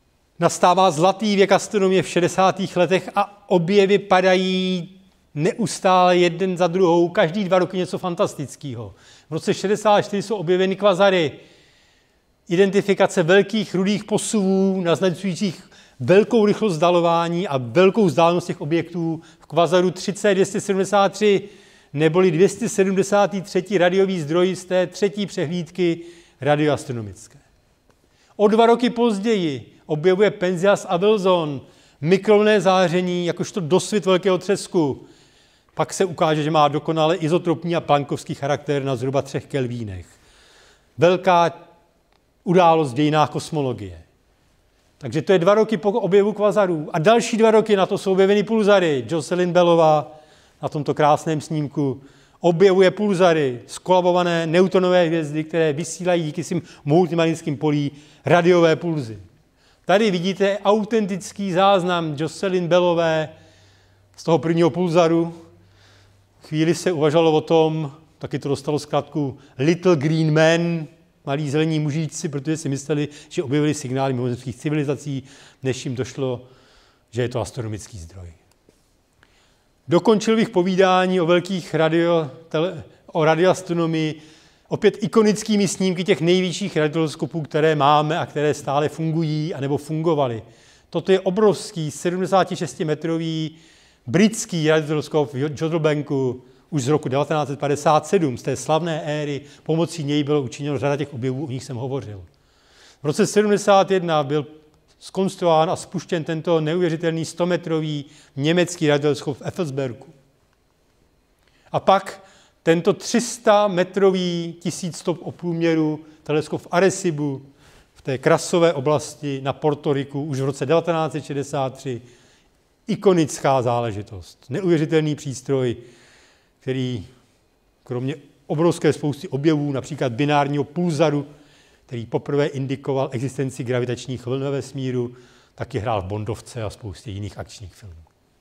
Nastává zlatý věk astronomie v šedesátých letech a objevy padají neustále jeden za druhou, každý dva roky něco fantastického. V roce šedesát čtyři jsou objeveny kvazary, identifikace velkých rudých posuvů naznačujících velkou rychlost vzdalování a velkou vzdálenost těch objektů v kvazaru třicet dvě stě sedmdesát tři neboli dvě stě sedmdesát tři radiový zdroj z té třetí přehlídky radioastronomické. O dva roky později objevuje Penzias a Wilson mikrovlnné záření jakožto dosvit velkého třesku. Pak se ukáže, že má dokonale izotropní a planckovský charakter na zhruba třech kelvínech. Velká událost v dějinách kosmologie. Takže to je dva roky po objevu kvazarů. A další dva roky na to jsou objeveny pulzary. Jocelyn Bellová na tomto krásném snímku objevuje pulzary, skolabované neutronové hvězdy, které vysílají díky svým multimagnetickým polí radiové pulzy. Tady vidíte autentický záznam Jocelyn Bellové z toho prvního pulzaru. Chvíli se uvažovalo o tom, taky to dostalo zkrátku Little Green Men, malí zelení mužíci, protože si mysleli, že objevili signály mimozemských civilizací, než jim došlo, že je to astronomický zdroj. Dokončil bych povídání o velkých radio, tele, o radioastronomii opět ikonickými snímky těch největších radioteleskopů, které máme a které stále fungují anebo fungovaly. Toto je obrovský sedmdesátišestimetrový britský radioteleskop v Jodrellbanku už z roku devatenáct set padesát sedm, z té slavné éry. Pomocí něj bylo učiněno řada těch objevů, o nich jsem hovořil. V roce sedmdesát jedna byl zkonstruován a spuštěn tento neuvěřitelný stometrový německý radioteleskop v Effelsbergu. A pak tento tři sta metrový tisíc stop o průměru teleskop v Arecibu, v té krasové oblasti na Portoriku už v roce devatenáct set šedesát tři. Ikonická záležitost. Neuvěřitelný přístroj, který kromě obrovské spousty objevů, například binárního pulzaru, který poprvé indikoval existenci gravitačních vln ve vesmíru, taky hrál v Bondovce a spoustě jiných akčních filmů.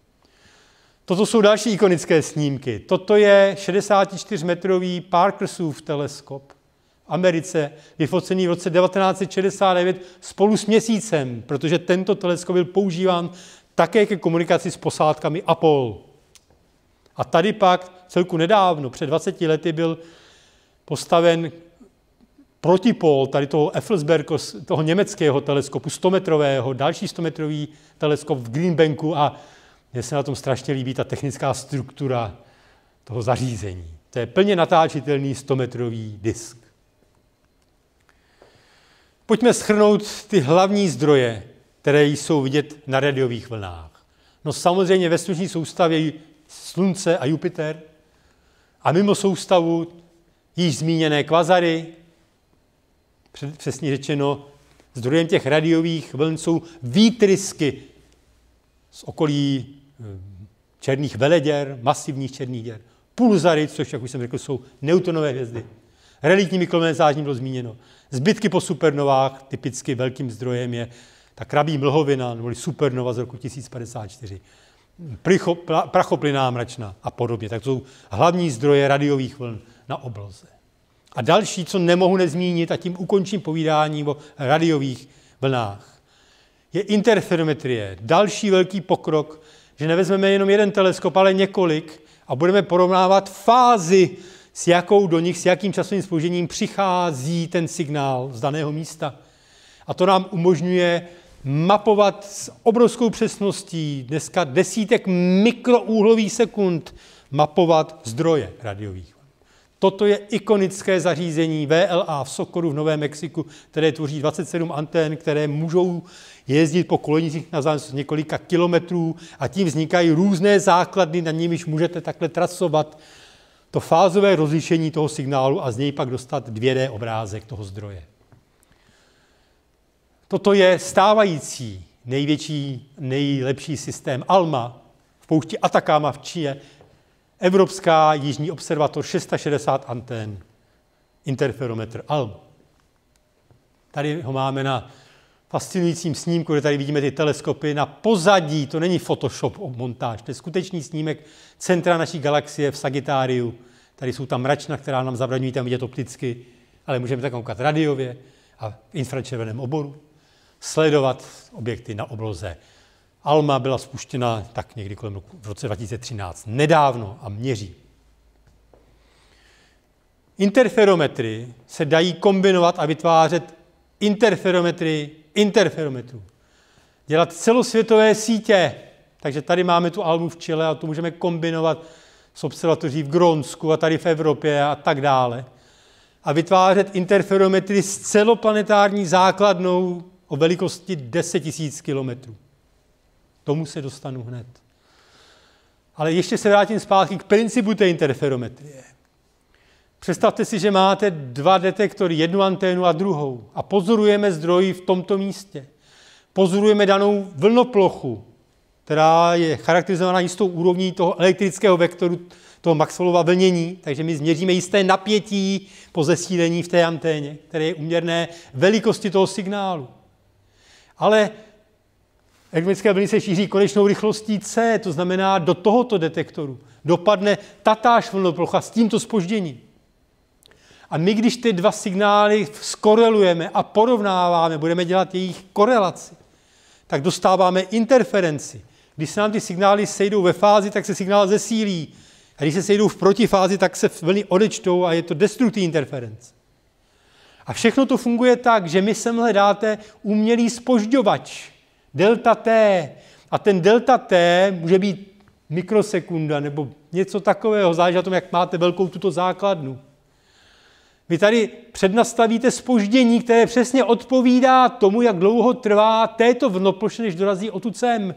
Toto jsou další ikonické snímky. Toto je šedesátičtyřmetrový Parkersův teleskop v Americe, vyfocený v roce devatenáct set šedesát devět spolu s Měsícem, protože tento teleskop byl používán také ke komunikaci s posádkami Apollo. A tady pak celku nedávno, před dvaceti lety, byl postaven protipol tady toho Effelsbergu, toho německého teleskopu, stometrového, další stometrový teleskop v Greenbanku a mně se na tom strašně líbí ta technická struktura toho zařízení. To je plně natáčitelný stometrový disk. Pojďme shrnout ty hlavní zdroje, které jsou vidět na radiových vlnách. No samozřejmě ve sluneční soustavě Slunce a Jupiter a mimo soustavu již zmíněné kvazary, přesně řečeno, zdrojem těch radiových vln jsou výtrysky z okolí černých veleděr, masivních černých děr, pulzary, což, jak už jsem řekl, jsou neutronové hvězdy. Reliktní mikrovlnné záření bylo zmíněno. Zbytky po supernovách, typicky velkým zdrojem je ta krabí mlhovina, neboli supernova z roku tisíc padesát čtyři, prachoplyná mračna a podobně. Tak to jsou hlavní zdroje radiových vln na obloze. A další, co nemohu nezmínit, a tím ukončím povídání o radiových vlnách, je interferometrie. Další velký pokrok, že nevezmeme jenom jeden teleskop, ale několik a budeme porovnávat fázi, s jakou do nich, s jakým časovým zpožděním přichází ten signál z daného místa. A to nám umožňuje mapovat s obrovskou přesností, dneska desítek mikroúhlových sekund, mapovat zdroje radiových. Toto je ikonické zařízení V L A v Socorru v Novém Mexiku, které tvoří dvacet sedm antén, které můžou jezdit po kolejnicích na vzdálenost několika kilometrů a tím vznikají různé základny, na nimiž můžete takhle trasovat to fázové rozlišení toho signálu a z něj pak dostat dvě dé obrázek toho zdroje. Toto je stávající největší, nejlepší systém ALMA v poušti Atacama v Chile, Evropská jižní observatoř, šest set šedesát antén, interferometr ALMA. Tady ho máme na fascinujícím snímku, kde tady vidíme ty teleskopy na pozadí, to není Photoshop montáž, to je skutečný snímek centra naší galaxie v Sagitáriu. Tady jsou tam mračna, která nám zabraňují tam vidět opticky, ale můžeme tak koukat radiově a v infračerveném oboru. sledovat objekty na obloze. ALMA byla spuštěna tak někdy kolem roku, v roce dva tisíce třináct, nedávno a měří. Interferometry se dají kombinovat a vytvářet interferometry interferometrů. Dělat celosvětové sítě. Takže tady máme tu ALMu v Chile a tu můžeme kombinovat s observatoří v Grónsku a tady v Evropě a tak dále. A vytvářet interferometry s celoplanetární základnou o velikosti deset tisíc kilometrů. Tomu se dostanu hned. Ale ještě se vrátím zpátky k principu té interferometrie. Představte si, že máte dva detektory, jednu anténu a druhou a pozorujeme zdroj v tomto místě. Pozorujeme danou vlnoplochu, která je charakterizovaná jistou úrovní toho elektrického vektoru, toho Maxwellova vlnění, takže my změříme jisté napětí po zesílení v té anténě, které je úměrné velikosti toho signálu. Ale elektromagnetické vlny se šíří konečnou rychlostí c, to znamená, do tohoto detektoru dopadne tatáž vlnoplocha s tímto zpožděním. A my, když ty dva signály skorelujeme a porovnáváme, budeme dělat jejich korelaci, tak dostáváme interferenci. Když se nám ty signály sejdou ve fázi, tak se signál zesílí. A když se sejdou v protifázi, tak se vlny odečtou a je to destruktivní interference. A všechno to funguje tak, že my semhle dáte umělý zpožďovač, delta t. A ten delta t může být mikrosekunda nebo něco takového, záleží na tom, jak máte velkou tuto základnu. Vy tady přednastavíte zpoždění, které přesně odpovídá tomu, jak dlouho trvá této vlnoploše, než dorazí odtud sem.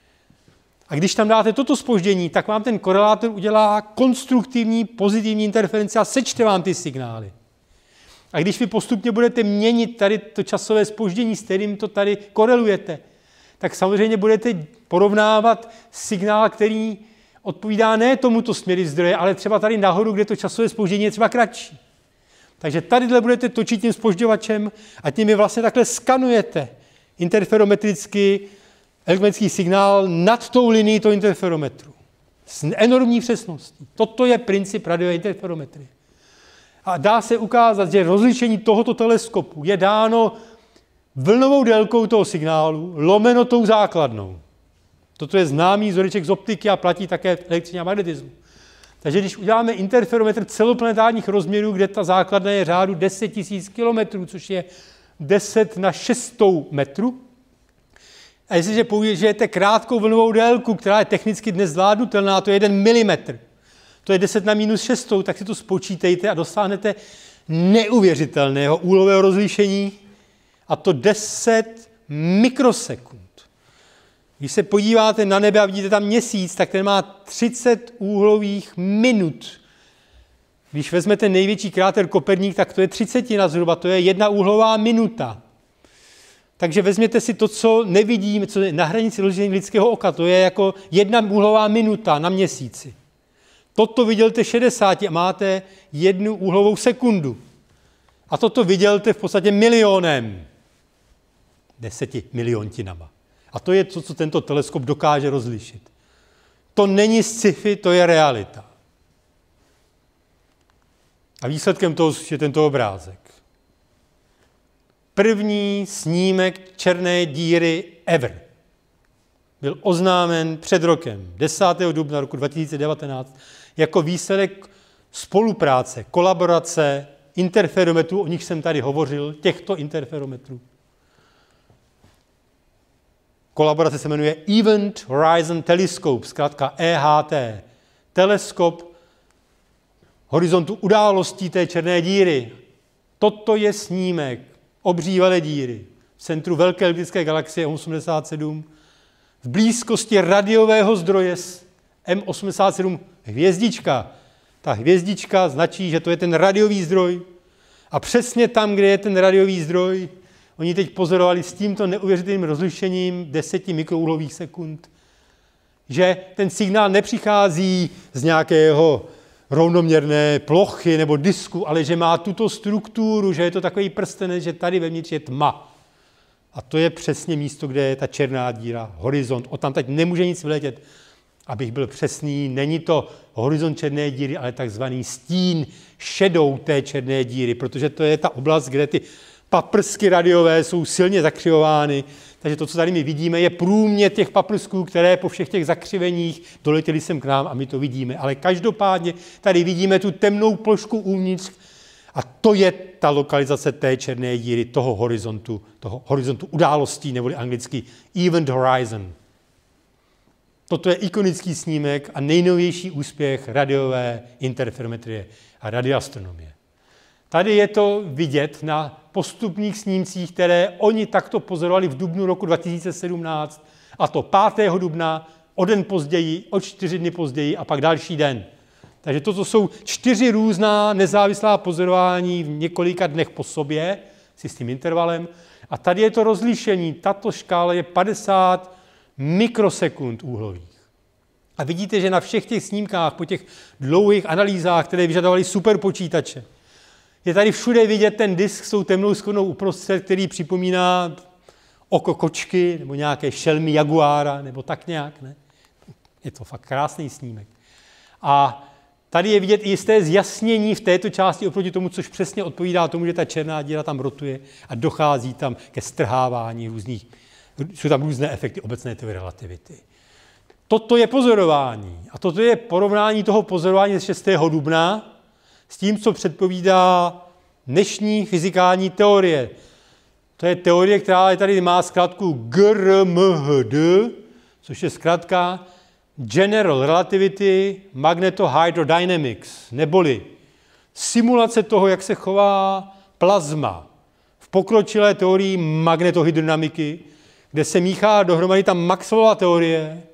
A když tam dáte toto zpoždění, tak vám ten korelátor udělá konstruktivní, pozitivní interferenci a sečte vám ty signály. A když vy postupně budete měnit tady to časové zpoždění, s kterým to tady korelujete, tak samozřejmě budete porovnávat signál, který odpovídá ne tomuto směru zdroje, ale třeba tady nahoru, kde to časové zpoždění je třeba kratší. Takže tadyhle budete točit tím zpožďovačem a tím je vlastně takhle skanujete interferometricky elektromagnetický signál nad tou linií toho interferometru. S enormní přesností. Toto je princip radiové interferometrie. A dá se ukázat, že rozlišení tohoto teleskopu je dáno vlnovou délkou toho signálu lomeno tou základnou. Toto je známý vzoreček z optiky a platí také v elektřině a magnetismu. Takže když uděláme interferometr celoplanetárních rozměrů, kde ta základna je řádu deset tisíc kilometrů, což je deset na šest metru, a jestliže použijete krátkou vlnovou délku, která je technicky dnes zvládnutelná, to je jeden milimetr, to je deset na minus šest, tak si to spočítejte a dosáhnete neuvěřitelného úhlového rozlišení, a to deset mikrosekund. Když se podíváte na nebe a vidíte tam měsíc, tak ten má třicet úhlových minut. Když vezmete největší kráter Koperník, tak to je třicetina zhruba, to je jedna úhlová minuta. Takže vezměte si to, co nevidíme, co je na hranici rozlišení lidského oka, to je jako jedna úhlová minuta na měsíci. Toto vydělte šedesát a máte jednu úhlovou sekundu. A toto vydělte v podstatě milionem. Deseti miliontinama. A to je to, co tento teleskop dokáže rozlišit. To není sci-fi, to je realita. A výsledkem toho je tento obrázek. První snímek černé díry ever byl oznámen před rokem, desátého dubna roku dva tisíce devatenáct, jako výsledek spolupráce, kolaborace interferometrů, o nich jsem tady hovořil, těchto interferometrů. Kolaborace se jmenuje Event Horizon Telescope, zkrátka E H T. Teleskop horizontu událostí té černé díry. Toto je snímek obří veledíry v centru velké eliptické galaxie M osmdesát sedm, v blízkosti radiového zdroje M osmdesát sedm hvězdička. Ta hvězdička značí, že to je ten radiový zdroj. A přesně tam, kde je ten radiový zdroj, oni teď pozorovali s tímto neuvěřitelným rozlišením deseti mikroúhlových sekund, že ten signál nepřichází z nějakého rovnoměrné plochy nebo disku, ale že má tuto strukturu, že je to takový prstenec, že tady vevnitř je tma. A to je přesně místo, kde je ta černá díra, horizont. O tam teď nemůže nic vyletět. Abych byl přesný, není to horizont černé díry, ale takzvaný stín, shadow té černé díry, protože to je ta oblast, kde ty paprsky radiové jsou silně zakřivovány, takže to, co tady my vidíme, je průměr těch paprsků, které po všech těch zakřiveních doletěly sem k nám a my to vidíme. Ale každopádně tady vidíme tu temnou plošku uvnitř a to je ta lokalizace té černé díry, toho horizontu, toho horizontu událostí, neboli anglicky event horizon. Toto je ikonický snímek a nejnovější úspěch radiové interferometrie a radioastronomie. Tady je to vidět na postupných snímcích, které oni takto pozorovali v dubnu roku dva tisíce sedmnáct, a to pátého dubna, o den později, o čtyři dny později a pak další den. Takže toto jsou čtyři různá nezávislá pozorování v několika dnech po sobě, s tím intervalem. A tady je to rozlišení, tato škála je padesát mikrosekund úhlových. A vidíte, že na všech těch snímkách, po těch dlouhých analýzách, které vyžadovaly superpočítače, je tady všude vidět ten disk s tou temnou skvrnou uprostřed, který připomíná oko kočky nebo nějaké šelmy jaguára nebo tak nějak. Ne? Je to fakt krásný snímek. A tady je vidět i jisté zjasnění v této části oproti tomu, což přesně odpovídá tomu, že ta černá díra tam rotuje a dochází tam ke strhávání různých, jsou tam různé efekty obecné teorie relativity. Toto je pozorování a toto je porovnání toho pozorování z šestého dubna s tím, co předpovídá dnešní fyzikální teorie. To je teorie, která tady má zkrátku G R M H D, což je zkrátka General Relativity Magnetohydrodynamics, neboli simulace toho, jak se chová plazma v pokročilé teorii magnetohydrodynamiky, kde se míchá dohromady ta Maxwellova teorie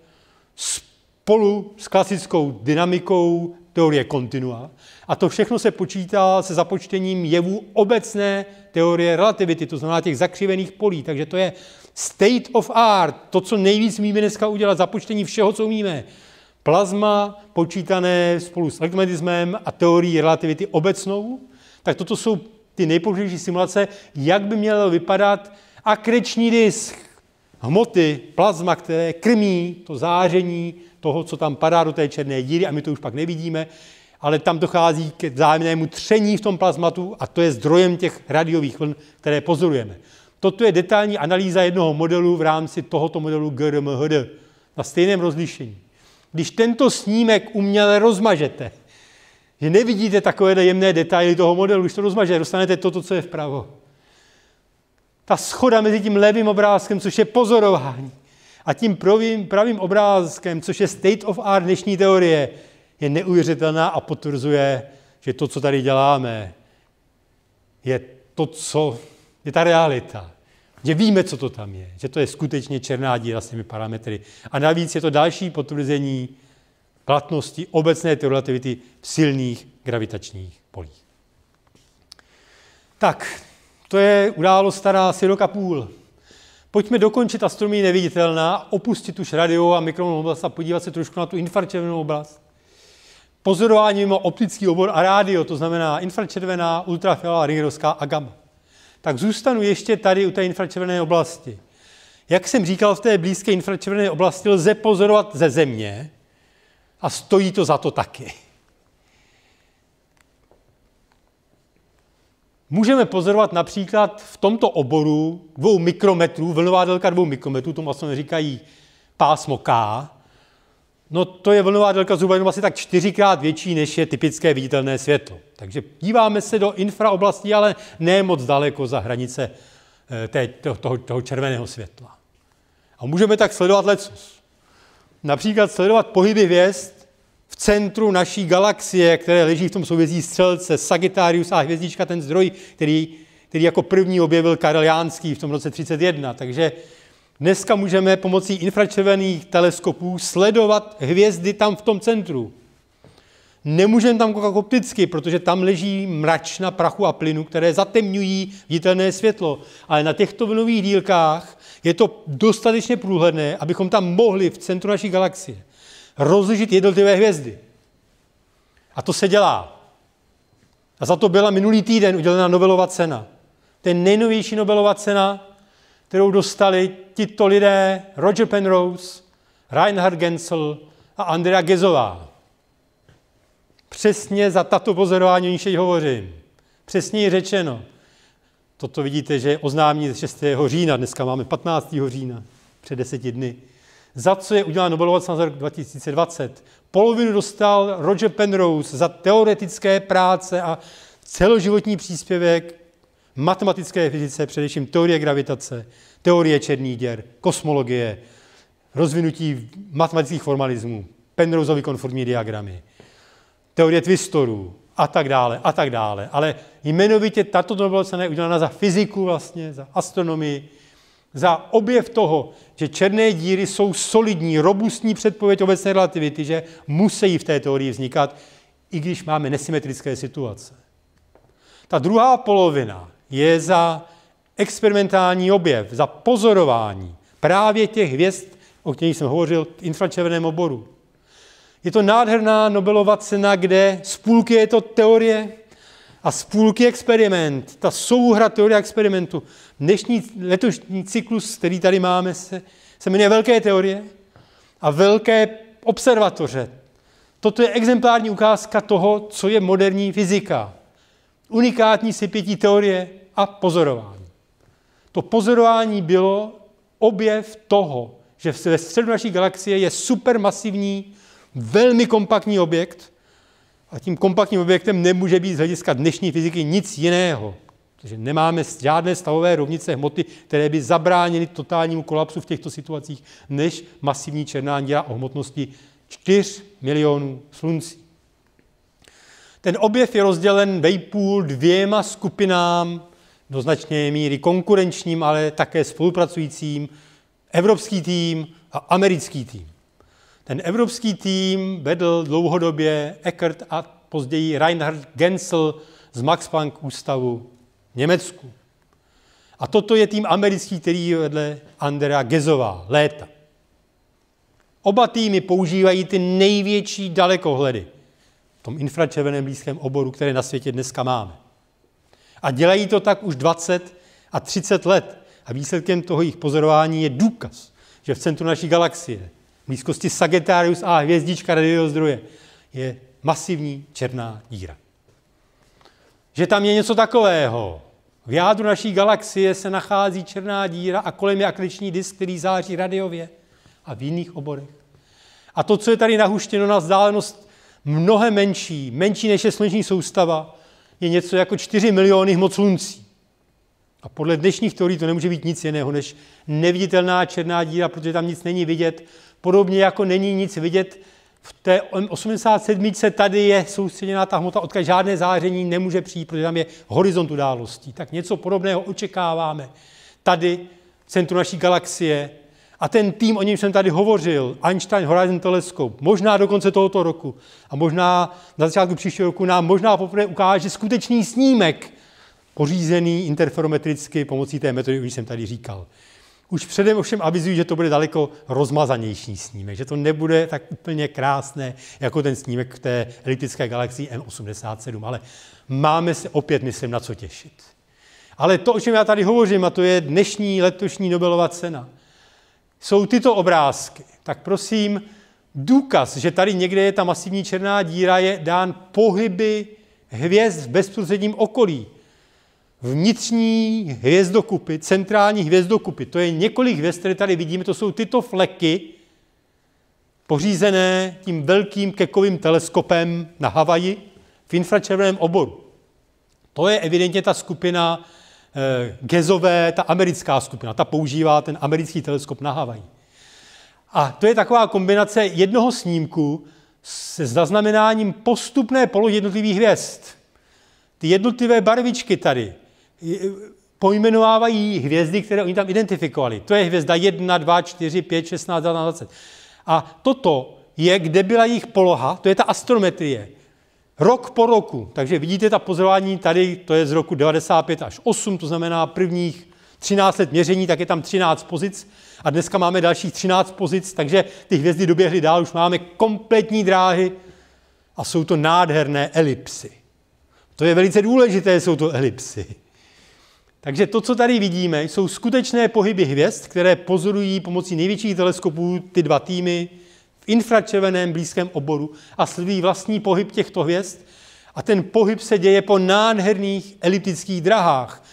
spolu s klasickou dynamikou teorie kontinua. A to všechno se počítá se započtením jevů obecné teorie relativity, to znamená těch zakřivených polí. Takže to je state of art, to, co nejvíc umíme dneska udělat, započtení všeho, co umíme. Plazma počítané spolu s elektromagnetismem a teorií relativity obecnou. Tak toto jsou ty nejpoužívanější simulace, jak by měl vypadat akreční disk hmoty, plazma, které krmí to záření toho, co tam padá do té černé díry, a my to už pak nevidíme, ale tam dochází k vzájemnému tření v tom plazmatu a to je zdrojem těch radiových vln, které pozorujeme. Toto je detailní analýza jednoho modelu v rámci tohoto modelu G R M H D na stejném rozlišení. Když tento snímek uměle rozmažete, že nevidíte takové jemné detaily toho modelu, když to rozmažete, dostanete toto, co je vpravo. Ta shoda mezi tím levým obrázkem, což je pozorování, a tím pravým, pravým obrázkem, což je state of art dnešní teorie, je neuvěřitelná a potvrzuje, že to, co tady děláme, je to, co je ta realita. Že víme, co to tam je, že to je skutečně černá díra s těmi parametry. A navíc je to další potvrzení platnosti obecné teorie relativity v silných gravitačních polích. Tak, to je událost stará asi rok a půl. Pojďme dokončit astronomii neviditelná, opustit už radio a mikrovlnnou oblast a podívat se trošku na tu infračervenou oblast. Pozorování mimo optický obor a rádio, to znamená infračervená, ultrafialová, rentgenovská a gamma. Tak zůstanu ještě tady u té infračervené oblasti. Jak jsem říkal, v té blízké infračervené oblasti lze pozorovat ze Země a stojí to za to taky. Můžeme pozorovat například v tomto oboru dvou mikrometrů, vlnová délka dvou mikrometrů, tomu vlastně říkají pásmo K. No to je vlnová délka zhruba jenom asi tak čtyřikrát větší, než je typické viditelné světlo. Takže díváme se do infraoblastí, ale ne moc daleko za hranice té, toho, toho červeného světla. A můžeme tak sledovat lecos. Například sledovat pohyby hvězd v centru naší galaxie, které leží v tom souhvězdí Střelce, Sagittarius a hvězdička, ten zdroj, který, který jako první objevil Karel Jánský v tom roce třicet jedna. Takže dneska můžeme pomocí infračervených teleskopů sledovat hvězdy tam v tom centru. Nemůžeme tam koukat opticky, protože tam leží mračna prachu a plynu, které zatemňují viditelné světlo. Ale na těchto vlnových dílkách je to dostatečně průhledné, abychom tam mohli v centru naší galaxie rozlišit jednotlivé hvězdy. A to se dělá. A za to byla minulý týden udělena Nobelova cena. To je nejnovější Nobelova cena, kterou dostali tito lidé, Roger Penrose, Reinhard Genzel a Andrea Gezová. Přesně za tato pozorování, o níž hovořím. Přesně je řečeno. Toto vidíte, že je oznámení z šestého října, dneska máme patnáctého října, před deseti dny. Za co je udělán Nobelova cena za rok dva tisíce dvacet. Polovinu dostal Roger Penrose za teoretické práce a celoživotní příspěvek matematické fyzice, především teorie gravitace, teorie černých děr, kosmologie, rozvinutí matematických formalismů, Penroseovy konformní diagramy, teorie twistorů a tak dále, a tak dále. Ale jmenovitě tato Nobelova cena je udělána za fyziku vlastně, za astronomii, za objev toho, že černé díry jsou solidní, robustní předpověď obecné relativity, že musí v té teorii vznikat, i když máme nesymetrické situace. Ta druhá polovina je za experimentální objev, za pozorování právě těch hvězd, o kterých jsem hovořil v infračerveném oboru. Je to nádherná Nobelova cena, kde z půlky je to teorie a z půlky experiment. Ta souhra teorie a experimentu. Dnešní letošní cyklus, který tady máme, se, se jmenuje Velké teorie a Velké observatoře. Toto je exemplární ukázka toho, co je moderní fyzika. Unikátní sepětí teorie a pozorování. To pozorování bylo objev toho, že ve středu naší galaxie je supermasivní, velmi kompaktní objekt a tím kompaktním objektem nemůže být z hlediska dnešní fyziky nic jiného. Takže nemáme žádné stavové rovnice hmoty, které by zabránily totálnímu kolapsu v těchto situacích, než masivní černá díra o hmotnosti čtyři milionů sluncí. Ten objev je rozdělen vejpůl dvěma skupinám, do značné míry konkurenčním, ale také spolupracujícím, evropský tým a americký tým. Ten evropský tým vedl dlouhodobě Eckert a později Reinhard Genzel z Max Planck ústavu v Německu. A toto je tým americký, který vedle Andrea Gezova léta. Oba týmy používají ty největší dalekohledy v tom infračerveném blízkém oboru, které na světě dneska máme. A dělají to tak už dvacet a třicet let. A výsledkem toho jejich pozorování je důkaz, že v centru naší galaxie, v blízkosti Sagittarius A, hvězdička radiového zdroje, je masivní černá díra. Že tam je něco takového. V jádru naší galaxie se nachází černá díra a kolem je akreční disk, který září radiově a v jiných oborech. A to, co je tady nahuštěno na vzdálenost mnohem menší, menší než je sluneční soustava, je něco jako čtyři miliony hmot sluncí. A podle dnešních teorií to nemůže být nic jiného než neviditelná černá díra, protože tam nic není vidět. Podobně jako není nic vidět v té osmdesát sedm tady je soustředěná ta hmota, odkud žádné záření nemůže přijít, protože tam je horizont událostí. Tak něco podobného očekáváme tady v centru naší galaxie. A ten tým, o něm jsem tady hovořil, Einstein Horizon Telescope, možná do konce tohoto roku a možná na začátku příštího roku nám možná poprvé ukáže skutečný snímek, pořízený interferometricky pomocí té metody, když jsem tady říkal. Už předem ovšem avizují, že to bude daleko rozmazanější snímek, že to nebude tak úplně krásné, jako ten snímek v té eliptické galaxii M osmdesát sedm, ale máme se opět, myslím, na co těšit. Ale to, o čem já tady hovořím, a to je dnešní letošní Nobelova cena, jsou tyto obrázky. Tak prosím, důkaz, že tady někde je ta masivní černá díra, je dán pohyby hvězd v bezprostředním okolí. Vnitřní hvězdokupy, centrální hvězdokupy, to je několik hvězd, které tady vidíme, to jsou tyto fleky, pořízené tím velkým Kekovým teleskopem na Havaji v infračerveném oboru. To je evidentně ta skupina eh, Gezové, ta americká skupina, ta používá ten americký teleskop na Havaji. A to je taková kombinace jednoho snímku se zaznamenáním postupné polohy jednotlivých hvězd. Ty jednotlivé barvičky tady pojmenovávají hvězdy, které oni tam identifikovali. To je hvězda jedna, dva, čtyři, pět, šestnáct, dvacet. A toto je, kde byla jejich poloha, to je ta astrometrie. Rok po roku. Takže vidíte ta pozorování tady, to je z roku devadesát pět až osm, to znamená prvních třináct let měření, tak je tam třináct pozic. A dneska máme dalších třináct pozic, takže ty hvězdy doběhly dál, už máme kompletní dráhy a jsou to nádherné elipsy. To je velice důležité, jsou to elipsy. Takže to, co tady vidíme, jsou skutečné pohyby hvězd, které pozorují pomocí největších teleskopů ty dva týmy v infračerveném blízkém oboru a sledují vlastní pohyb těchto hvězd. A ten pohyb se děje po nádherných eliptických drahách.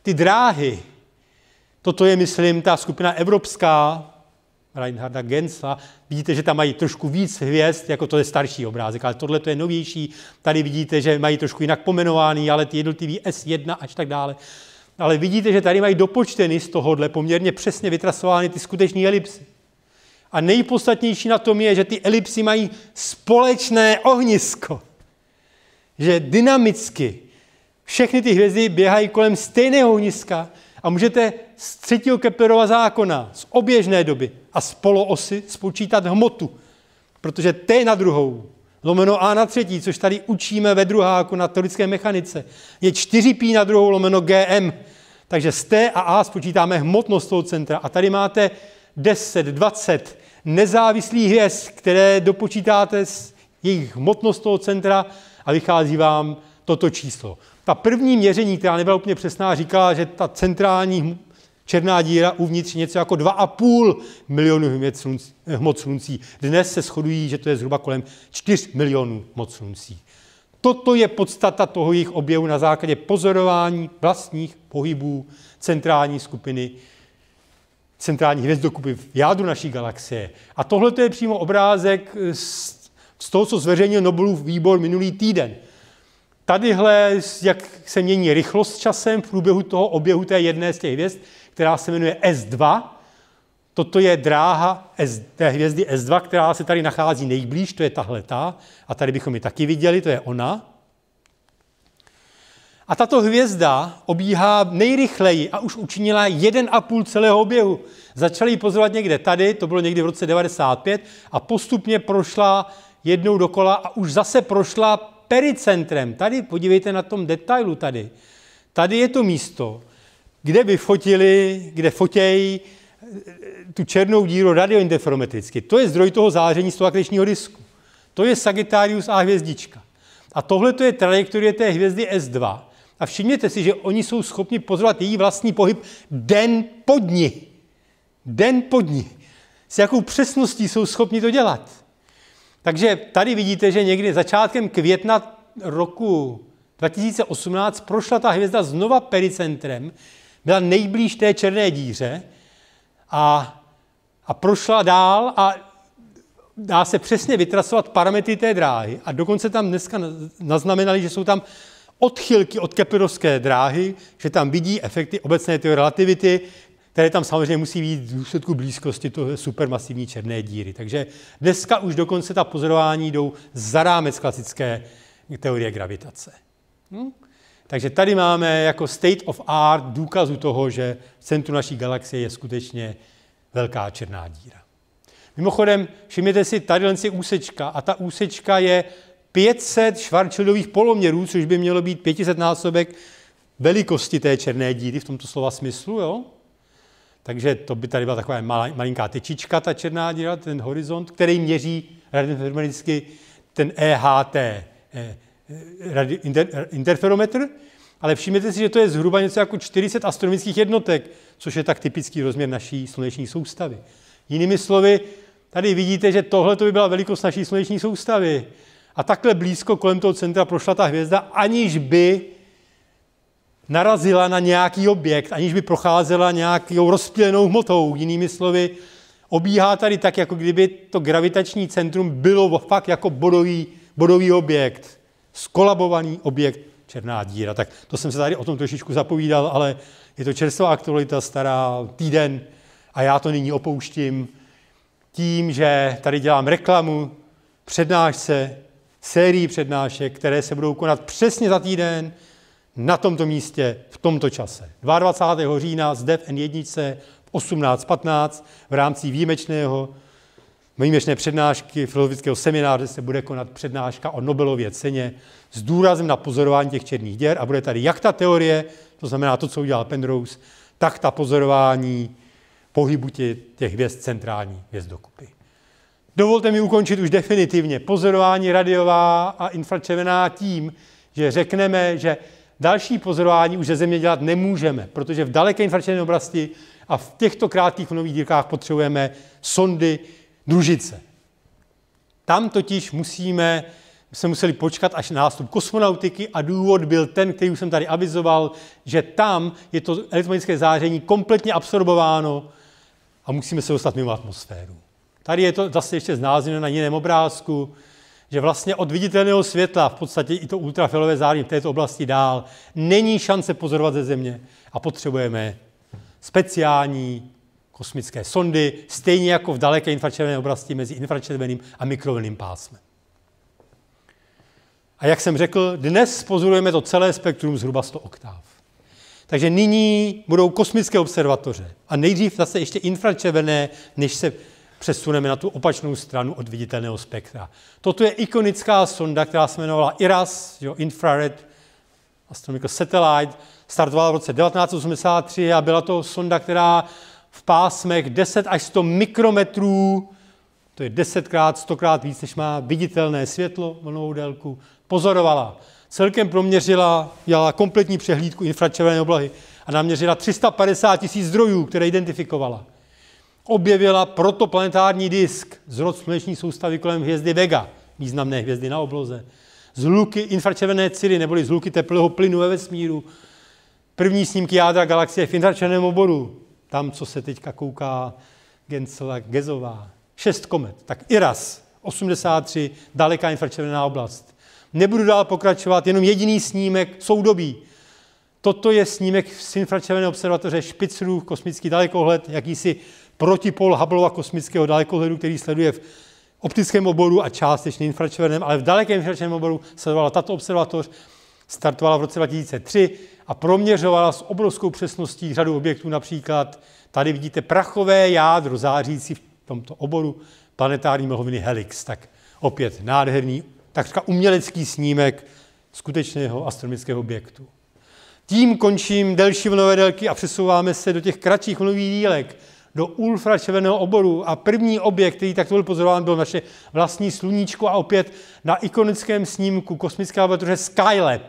ty dráhy, toto je, myslím, ta skupina evropská, Reinharda Gensla, vidíte, že tam mají trošku víc hvězd, jako to je starší obrázek, ale tohle to je novější. Tady vidíte, že mají trošku jinak pomenovaný, ale ty jednotlivý S jedna až tak dále. Ale vidíte, že tady mají dopočteny z tohohle poměrně přesně vytrasovány ty skutečné elipsy. A nejpodstatnější na tom je, že ty elipsy mají společné ohnisko. Že dynamicky všechny ty hvězdy běhají kolem stejného ohniska a můžete z třetího Keplerova zákona, z oběžné doby a z poloosy spočítat hmotu. Protože T na druhou, lomeno A na třetí, což tady učíme ve druháku na teoretické mechanice, je čtyři pi na druhou lomeno G M. Takže z T a A spočítáme hmotnost toho centra. A tady máte deset, dvacet nezávislých hvězd, které dopočítáte z jejich hmotnost toho centra a vychází vám toto číslo. Ta první měření, která nebyla úplně přesná, říkala, že ta centrální černá díra uvnitř něco jako dva a půl milionu hmot sluncí. Dnes se shodují, že to je zhruba kolem čtyři milionů hmot sluncí. Toto je podstata toho jejich objevu na základě pozorování vlastních pohybů centrální skupiny, centrální hvězdokupy v jádru naší galaxie. A tohle je přímo obrázek z toho, co zveřejnil Nobelův výbor minulý týden. Tadyhle, jak se mění rychlost časem v průběhu toho oběhu té jedné z těch hvězd, která se jmenuje S dva. Toto je dráha S, té hvězdy S dva, která se tady nachází nejblíž, to je tahletá. A tady bychom ji taky viděli, to je ona. A tato hvězda obíhá nejrychleji a už učinila jeden a půl celého oběhu. Začali ji pozorovat někde tady, to bylo někdy v roce devadesát pět, a postupně prošla jednou dokola a už zase prošla pericentrem. Tady, podívejte na tom detailu tady. Tady je to místo, kde by fotili, kde fotějí tu černou díru radiointerferometricky. To je zdroj toho záření z toho akrečního disku. To je Sagittarius A hvězdička. A tohle to je trajektorie té hvězdy S dva. A všimněte si, že oni jsou schopni pozorovat její vlastní pohyb den po dni. Den po dni. S jakou přesností jsou schopni to dělat. Takže tady vidíte, že někdy začátkem května roku dva tisíce osmnáct prošla ta hvězda znova pericentrem, byla nejblíž té černé díře a, a prošla dál a dá se přesně vytrasovat parametry té dráhy. A dokonce tam dneska naznamenali, že jsou tam odchylky od keplerovské dráhy, že tam vidí efekty obecné teorie relativity, které tam samozřejmě musí být v důsledku blízkosti toho supermasivní černé díry. Takže dneska už dokonce ta pozorování jdou za rámec klasické teorie gravitace. Hm? Takže tady máme jako state of art důkazu toho, že v centru naší galaxie je skutečně velká černá díra. Mimochodem, všimněte si, tady je úsečka a ta úsečka je pět set Schwarzschildových poloměrů, což by mělo být pět set násobek velikosti té černé díry v tomto slova smyslu, jo? Takže to by tady byla taková malinká tyčička, ta černá díra, ten horizont, který měří radiointerferometricky ten E H T interferometr, ale všimněte si, že to je zhruba něco jako čtyři sta astronomických jednotek, což je tak typický rozměr naší sluneční soustavy. Jinými slovy, tady vidíte, že tohle by byla velikost naší sluneční soustavy. A takhle blízko kolem toho centra prošla ta hvězda, aniž by narazila na nějaký objekt, aniž by procházela nějakou rozptýlenou hmotou. Jinými slovy, obíhá tady tak, jako kdyby to gravitační centrum bylo fakt jako bodový, bodový objekt, skolabovaný objekt, černá díra. Tak to jsem se tady o tom trošičku zapovídal, ale je to čerstvá aktualita, stará týden a já to nyní opouštím tím, že tady dělám reklamu, přednášce, sérii přednášek, které se budou konat přesně za týden, na tomto místě, v tomto čase. dvacátého druhého října zde v N jedna v osmnáct patnáct v rámci výjimečného, výjimečné přednášky filozofického semináře se bude konat přednáška o Nobelově ceně s důrazem na pozorování těch černých děr a bude tady jak ta teorie, to znamená to, co udělal Penrose, tak ta pozorování pohybu těch hvězd centrální hvězdokupy. Dovolte mi ukončit už definitivně pozorování radiová a infračervená tím, že řekneme, že další pozorování už ze Země dělat nemůžeme, protože v daleké infračervené oblasti a v těchto krátkých vlnových dírkách potřebujeme sondy družice. Tam totiž musíme jsme museli počkat až na nástup kosmonautiky a důvod byl ten, který už jsem tady avizoval, že tam je to elektromagnetické záření kompletně absorbováno a musíme se dostat mimo atmosféru. Tady je to zase ještě znázorněno na jiném obrázku, že vlastně od viditelného světla, v podstatě i to ultrafialové záření v této oblasti dál, není šance pozorovat ze Země a potřebujeme speciální kosmické sondy, stejně jako v daleké infračervené oblasti mezi infračerveným a mikrovlnným pásmem. A jak jsem řekl, dnes pozorujeme to celé spektrum zhruba sto oktáv. Takže nyní budou kosmické observatoře a nejdřív zase ještě infračervené, než se přesuneme na tu opačnou stranu od viditelného spektra. Toto je ikonická sonda, která se jmenovala I R A S, jo, Infrared Astronomical Satellite, startovala v roce devatenáct set osmdesát tři a byla to sonda, která v pásmech deset až sto mikrometrů, to je desetkrát, stokrát víc, než má viditelné světlo, vlnovou délku, pozorovala. Celkem proměřila, dělala kompletní přehlídku infračervené oblohy a naměřila tři sta padesát tisíc zdrojů, které identifikovala. Objevila protoplanetární disk z rod sluneční soustavy kolem hvězdy Vega, významné hvězdy na obloze, zhluky infračervené ciry, neboli zhluky teplého plynu ve vesmíru, první snímky jádra galaxie v infračerveném oboru, tam, co se teďka kouká Gensela Gezová, šest komet, tak I R A S, osmdesát tři, daleká infračervená oblast. Nebudu dál pokračovat, jenom jediný snímek soudobí. Toto je snímek z infračervené observatoře Spitzerův kosmický dalekohled, jakýsi protipol Hubbleova kosmického dalekohledu, který sleduje v optickém oboru a částečně infračerveném, ale v dalekém infračerveném oboru sledovala tato observatoř, startovala v roce dva tisíce tři a proměřovala s obrovskou přesností řadu objektů, například tady vidíte prachové jádro zářící v tomto oboru planetární mlhoviny Helix. Tak opět nádherný, takřka umělecký snímek skutečného astronomického objektu. Tím končím delší vlnové délky a přesouváme se do těch kratších vlnových dílek, do ultračerveného oboru. A první objekt, který takto byl pozorován, byl naše vlastní sluníčko a opět na ikonickém snímku kosmické laboratoře Skylab.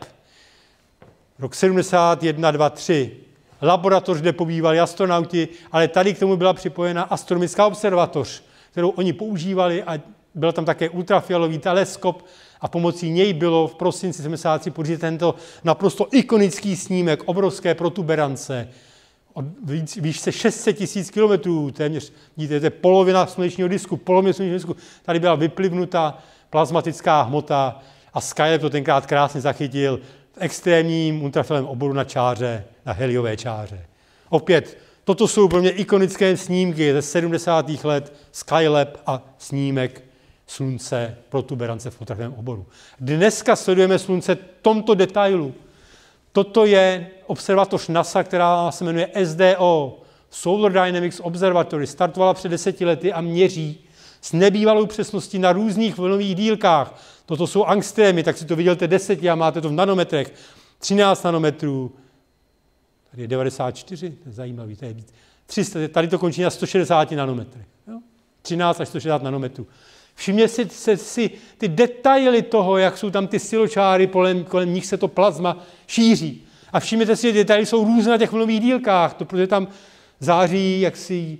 Rok sedmdesát jedna, dva, tři. Laboratoř, kde pobývali astronauti, ale tady k tomu byla připojena astronomická observatoř, kterou oni používali a byl tam také ultrafialový teleskop a pomocí něj bylo v prosinci sedmdesát tři pořízen tento naprosto ikonický snímek obrovské protuberance od výšce šest set tisíc kilometrů, téměř, vidíte, to je polovina slunečního disku, polovina slunečního disku, tady byla vyplivnuta plazmatická hmota a Skylab to tenkrát krásně zachytil v extrémním ultrafialovém oboru na čáře, na heliové čáře. Opět, toto jsou pro mě ikonické snímky ze sedmdesátých let, Skylab a snímek Slunce, protuberance v ultrafialovém oboru. Dneska sledujeme Slunce v tomto detailu. Toto je observatoř NASA, která se jmenuje S D O, Solar Dynamics Observatory, startovala před deseti lety a měří s nebývalou přesností na různých vlnových dílkách. Toto jsou angstrémy, tak si to vydělte deseti a máte to v nanometrech. třináct nanometrů, tady je devadesát čtyři, to je zajímavý, to je víc. tři sta, tady to končí na sto šedesát nanometrech. Jo? třináct až sto šedesát nanometrů. Všimně si, se, si ty detaily toho, jak jsou tam ty siločáry, kolem, kolem nich se to plazma šíří. A všimněte si, že detaily jsou různé na těch vlnových dílkách, to, protože tam září jaksi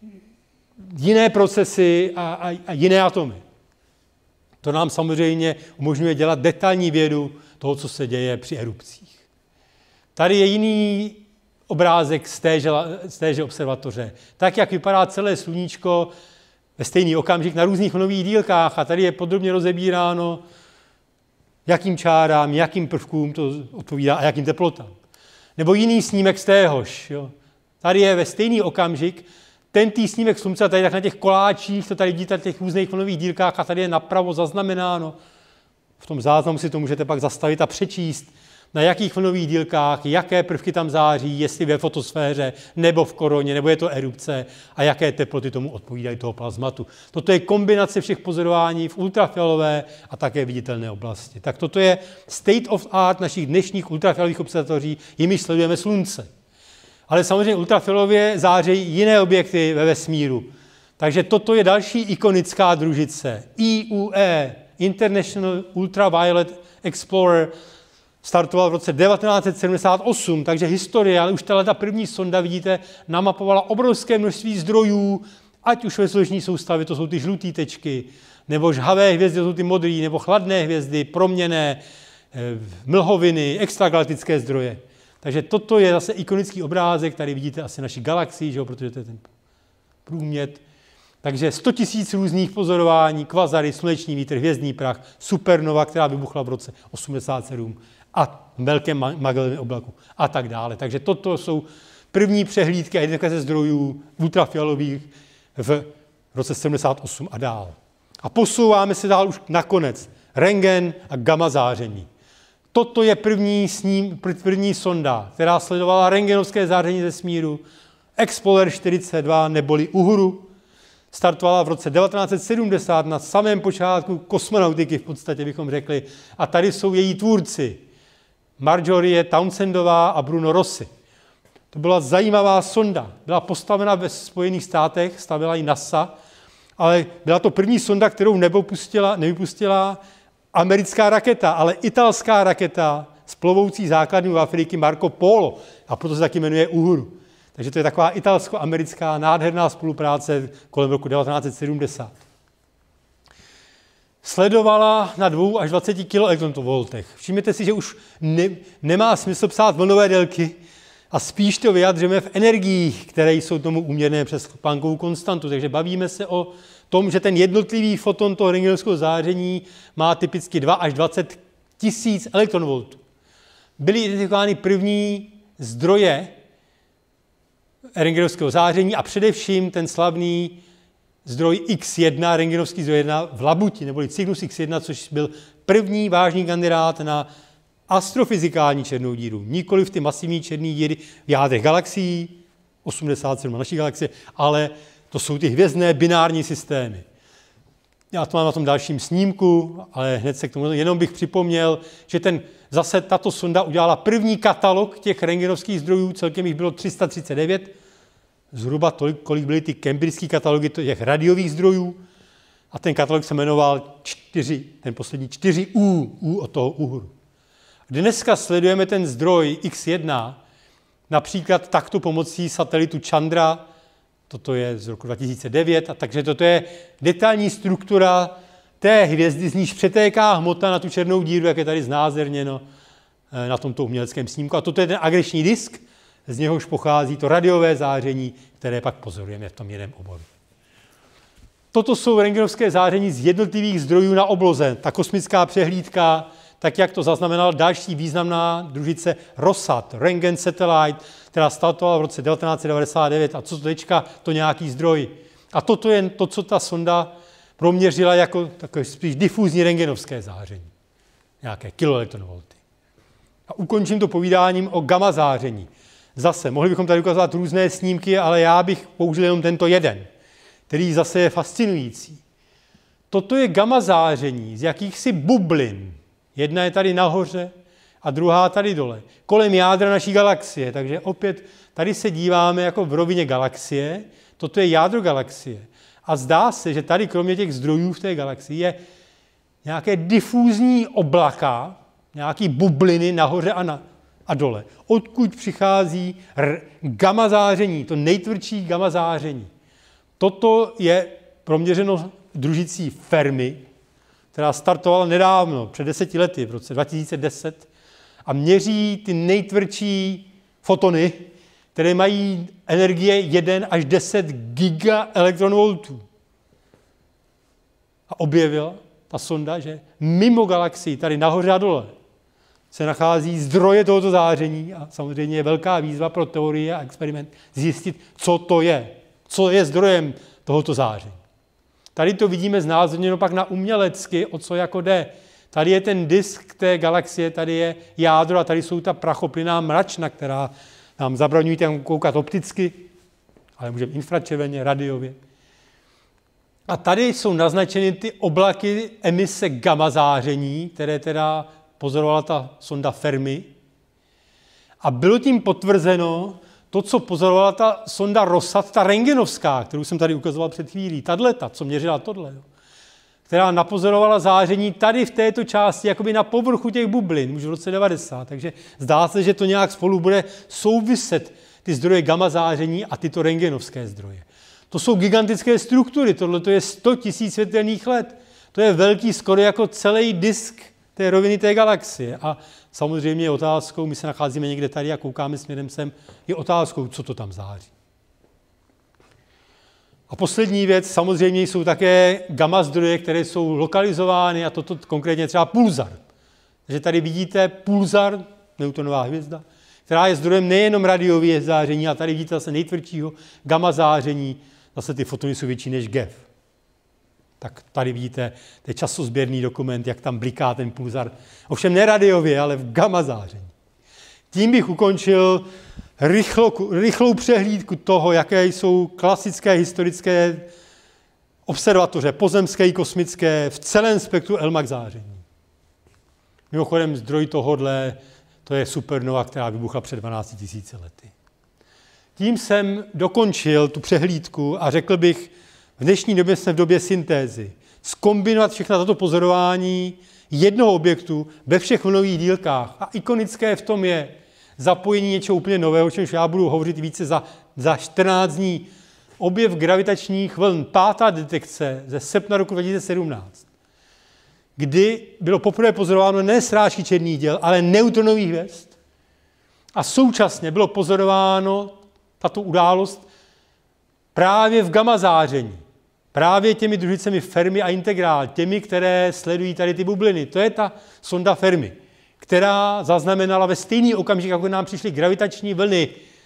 jiné procesy a, a, a jiné atomy. To nám samozřejmě umožňuje dělat detailní vědu toho, co se děje při erupcích. Tady je jiný obrázek z téže, z téže observatoře. Tak, jak vypadá celé sluníčko ve stejný okamžik na různých vlnových dílkách a tady je podrobně rozebíráno, jakým čárám, jakým prvkům to odpovídá a jakým teplotám. Nebo jiný snímek z téhož. Jo. Tady je ve stejný okamžik ten tý snímek Slunce, tady tak na těch koláčích, to tady vidíte na těch různých vlnových dílkách a tady je napravo zaznamenáno. V tom záznamu si to můžete pak zastavit a přečíst, na jakých vlnových dílkách, jaké prvky tam září, jestli ve fotosféře, nebo v koroně, nebo je to erupce a jaké teploty tomu odpovídají toho plazmatu. Toto je kombinace všech pozorování v ultrafialové a také viditelné oblasti. Tak toto je state of art našich dnešních ultrafialových observatoří, jimiž sledujeme Slunce. Ale samozřejmě ultrafialově září jiné objekty ve vesmíru. Takže toto je další ikonická družice. I U E, International Ultraviolet Explorer, startoval v roce devatenáct set sedmdesát osm, takže historie, ale už tato první sonda, vidíte, namapovala obrovské množství zdrojů Ať už ve sluneční soustavě, to jsou ty žluté tečky, nebo žhavé hvězdy, to jsou ty modré, nebo chladné hvězdy, proměnné, mlhoviny, extragalaktické zdroje. Takže toto je zase ikonický obrázek, tady vidíte asi naši galaxii, že jo, protože to je ten průmět. Takže sto tisíc různých pozorování, kvazary, sluneční vítr, hvězdný prach, supernova, která vybuchla v roce osmdesát sedm a v velkém Magellanově oblaku a tak dále. Takže toto jsou první přehlídky a identifikace zdrojů ultrafialových v roce sedmdesát osm a dál. A posouváme se dál už nakonec. Rentgen a gamma záření. Toto je první, sním, první sonda, která sledovala rentgenovské záření ze smíru, Explorer čtyřicet dva neboli Uhuru. Startovala v roce devatenáct set sedmdesát na samém počátku kosmonautiky, v podstatě bychom řekli. A tady jsou její tvůrci. Marjorie Townsendová a Bruno Rossi. To byla zajímavá sonda. Byla postavena ve Spojených státech, stavila ji NASA, ale byla to první sonda, kterou nevypustila, nevypustila americká raketa, ale italská raketa z plovoucí základny v Afriky Marco Polo. A proto se taky jmenuje Uhuru. Takže to je taková italsko-americká nádherná spolupráce kolem roku devatenáct set sedmdesát. Sledovala na dvou až dvaceti kiloektronvoltech. Všimněte si, že už ne, nemá smysl psát vlnové délky a spíš to vyjadřujeme v energiích, které jsou tomu úměrné přes Planckovu konstantu. Takže bavíme se o tom, že ten jednotlivý foton toho rentgenovského záření má typicky dva až dvacet tisíc elektronvoltů. Byly identifikovány první zdroje rentgenovského záření a především ten slavný zdroj X jedna, rentgenovský zdroj jedna v Labuti, neboli Cygnus X jedna, což byl první vážný kandidát na astrofyzikální černou díru. Nikoliv ty masivní černé díry v jádrech galaxií, osmdesát sedm naší galaxie, ale to jsou ty hvězdné binární systémy. Já to mám na tom dalším snímku, ale hned se k tomu, jenom bych připomněl, že ten, zase tato sonda udělala první katalog těch rentgenovských zdrojů, celkem jich bylo tři sta třicet devět, zhruba tolik, kolik byly ty cambridgeské katalogy těch radiových zdrojů, a ten katalog se jmenoval čtyři, ten poslední čtyři U, U od toho Uhuru. Dneska sledujeme ten zdroj X jedna, například takto pomocí satelitu Chandra, toto je z roku dva tisíce devět, a takže toto je detailní struktura té hvězdy, z níž přetéká hmota na tu černou díru, jak je tady znázorněno na tomto uměleckém snímku. A toto je ten agresní disk, z něhož pochází to radiové záření, které pak pozorujeme v tom jiném oboru. Toto jsou rentgenovské záření z jednotlivých zdrojů na obloze. Ta kosmická přehlídka, tak jak to zaznamenala další významná družice Rosat, Röntgen Satellite, která startovala v roce devatenáct set devadesát devět. A co to tečka, to nějaký zdroj. A toto je to, co ta sonda proměřila jako takové spíš difuzní rentgenovské záření. Nějaké kiloelektronvolty. A ukončím to povídáním o gamma záření. Zase, mohli bychom tady ukazovat různé snímky, ale já bych použil jenom tento jeden, který zase je fascinující. Toto je gamma záření z jakýchsi bublin. Jedna je tady nahoře a druhá tady dole. Kolem jádra naší galaxie. Takže opět tady se díváme jako v rovině galaxie. Toto je jádro galaxie. A zdá se, že tady kromě těch zdrojů v té galaxii je nějaké difúzní oblaka, nějaké bubliny nahoře a, na, a dole. Odkud přichází r- gamma záření, to nejtvrdší gamma záření. Toto je proměřeno družicí Fermi, která startovala nedávno, před deseti lety, v roce dva tisíce deset, a měří ty nejtvrdší fotony, které mají energie jedna až deset gigaelektronvoltů. A objevila ta sonda, že mimo galaxii, tady nahoře a dole, se nachází zdroje tohoto záření a samozřejmě je velká výzva pro teorie a experiment zjistit, co to je, co je zdrojem tohoto záření. Tady to vidíme znázorněno pak na umělecky, o co jako jde. Tady je ten disk té galaxie, tady je jádro a tady jsou ta prachoplyná mračna, která nám zabraňují tam koukat opticky, ale můžeme infračerveně, radiově. A tady jsou naznačeny ty oblaky emise gamma záření, které teda pozorovala ta sonda Fermi. A bylo tím potvrzeno to, co pozorovala ta sonda Rosat, ta rentgenovská, kterou jsem tady ukazoval před chvílí, tato, co měřila tohle, jo, která napozorovala záření tady v této části, jakoby na povrchu těch bublin, už v roce devadesát. Takže zdá se, že to nějak spolu bude souviset, ty zdroje gamma záření a tyto rentgenovské zdroje. To jsou gigantické struktury, tohle to je sto tisíc světelných let. To je velký skoro jako celý disk té roviny té galaxie. A samozřejmě je otázkou, my se nacházíme někde tady a koukáme směrem sem, je otázkou, co to tam září. A poslední věc, samozřejmě jsou také gamma zdroje, které jsou lokalizovány, a toto konkrétně třeba pulzar. Takže tady vidíte pulzar, neutronová hvězda, která je zdrojem nejenom radiového záření, a tady vidíte zase nejtvrdšího gamma záření, zase ty fotony jsou větší než G E V. Tak tady vidíte, to je časozběrný dokument, jak tam bliká ten pulzar. Ovšem ne radiově, ale v gamma záření. Tím bych ukončil rychlo, rychlou přehlídku toho, jaké jsou klasické historické observatoře, pozemské i kosmické, v celém spektru L M A C záření. Mimochodem zdroj tohodle, to je supernova, která vybuchla před dvanácti tisíci lety. Tím jsem dokončil tu přehlídku a řekl bych, v dnešní době jsme v době syntézy. Zkombinovat všechna tato pozorování jednoho objektu ve všech vlnových dílkách. A ikonické v tom je zapojení něčeho úplně nového, o čemž já budu hovořit více za, za čtrnáct dní. Objev gravitačních vln, pátá detekce ze srpna roku dva tisíce sedmnáct, kdy bylo poprvé pozorováno ne srážky černých děl, ale neutronových hvězd. A současně bylo pozorováno tato událost právě v gamma záření. Právě těmi družicemi Fermi a Integrál, těmi, které sledují tady ty bubliny. To je ta sonda Fermi, která zaznamenala ve stejný okamžik, jako nám přišly gravitační vlny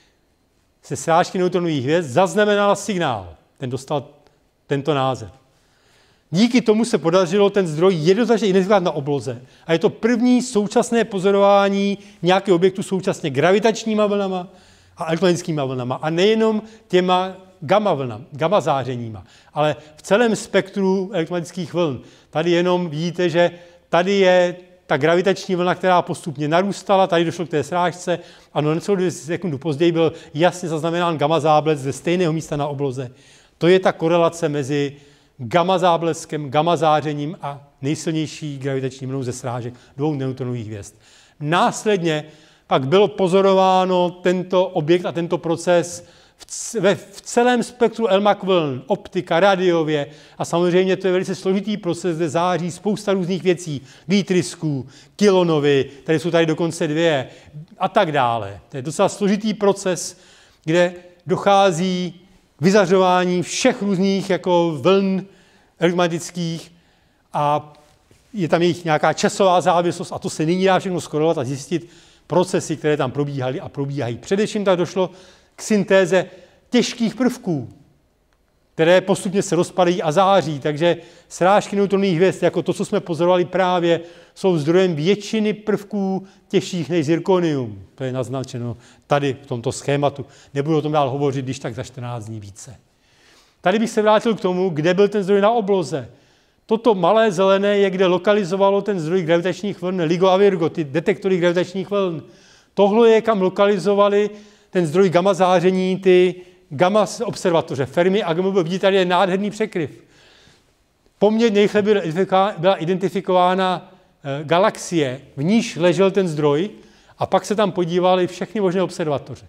se srážky neutronových hvězd, zaznamenala signál. Ten dostal tento název. Díky tomu se podařilo ten zdroj jednoznačně identifikovat na obloze. A je to první současné pozorování nějakého objektu současně gravitačníma vlnama a elektromagnetickýma vlnama. A nejenom těma gamma vlnama, gamma zářeníma, ale v celém spektru elektromagnetických vln. Tady jenom vidíte, že tady je ta gravitační vlna, která postupně narůstala, tady došlo k té srážce a no necelou dvě sekundu později byl jasně zaznamenán gamma záblesk ze stejného místa na obloze. To je ta korelace mezi gamma zábleskem, gamma zářením a nejsilnější gravitační vlnou ze srážek dvou neutronových hvězd. Následně pak bylo pozorováno tento objekt a tento proces v, ve, v celém spektru L M A C vln, optika, radiově a samozřejmě to je velice složitý proces, kde září spousta různých věcí, výtrysků, kilonovy, tady jsou tady dokonce dvě a tak dále. To je docela složitý proces, kde dochází k vyzařování všech různých jako vln elektromagnetických a je tam jejich nějaká časová závislost a to se nyní dá všechno skorelovat a zjistit procesy, které tam probíhaly a probíhají. Především tak došlo k syntéze těžkých prvků, které postupně se rozpadají a září. Takže srážky neutronných hvězd, jako to, co jsme pozorovali právě, jsou zdrojem většiny prvků těžších než zirkonium. To je naznačeno tady v tomto schématu. Nebudu o tom dál hovořit, když tak za čtrnáct dní více. Tady bych se vrátil k tomu, kde byl ten zdroj na obloze. Toto malé zelené je, kde lokalizovalo ten zdroj gravitačních vln, LIGO a Virgo, ty detektory gravitačních vln. Tohle je, kam lokalizovali ten zdroj gamma záření, ty gamma observatoře, Fermi a G M B. Vidíte, tady je nádherný překryv. Poměrně rychle byla identifikována galaxie, v níž ležel ten zdroj a pak se tam podívali všechny možné observatoře.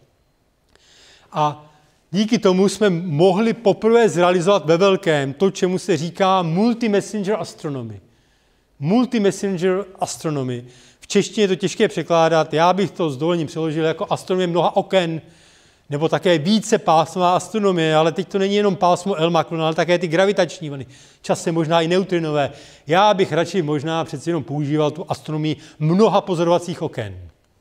A díky tomu jsme mohli poprvé zrealizovat ve velkém to, čemu se říká multi-messenger astronomy. Multi-messenger astronomy. V češtině je to těžké překládat, já bych to s dovolením přeložil jako astronomie mnoha oken, nebo také více pásmová astronomie, ale teď to není jenom pásmo L M A C, ale také ty gravitační vlny, časem možná i neutrinové. Já bych radši možná přeci jenom používal tu astronomii mnoha pozorovacích oken.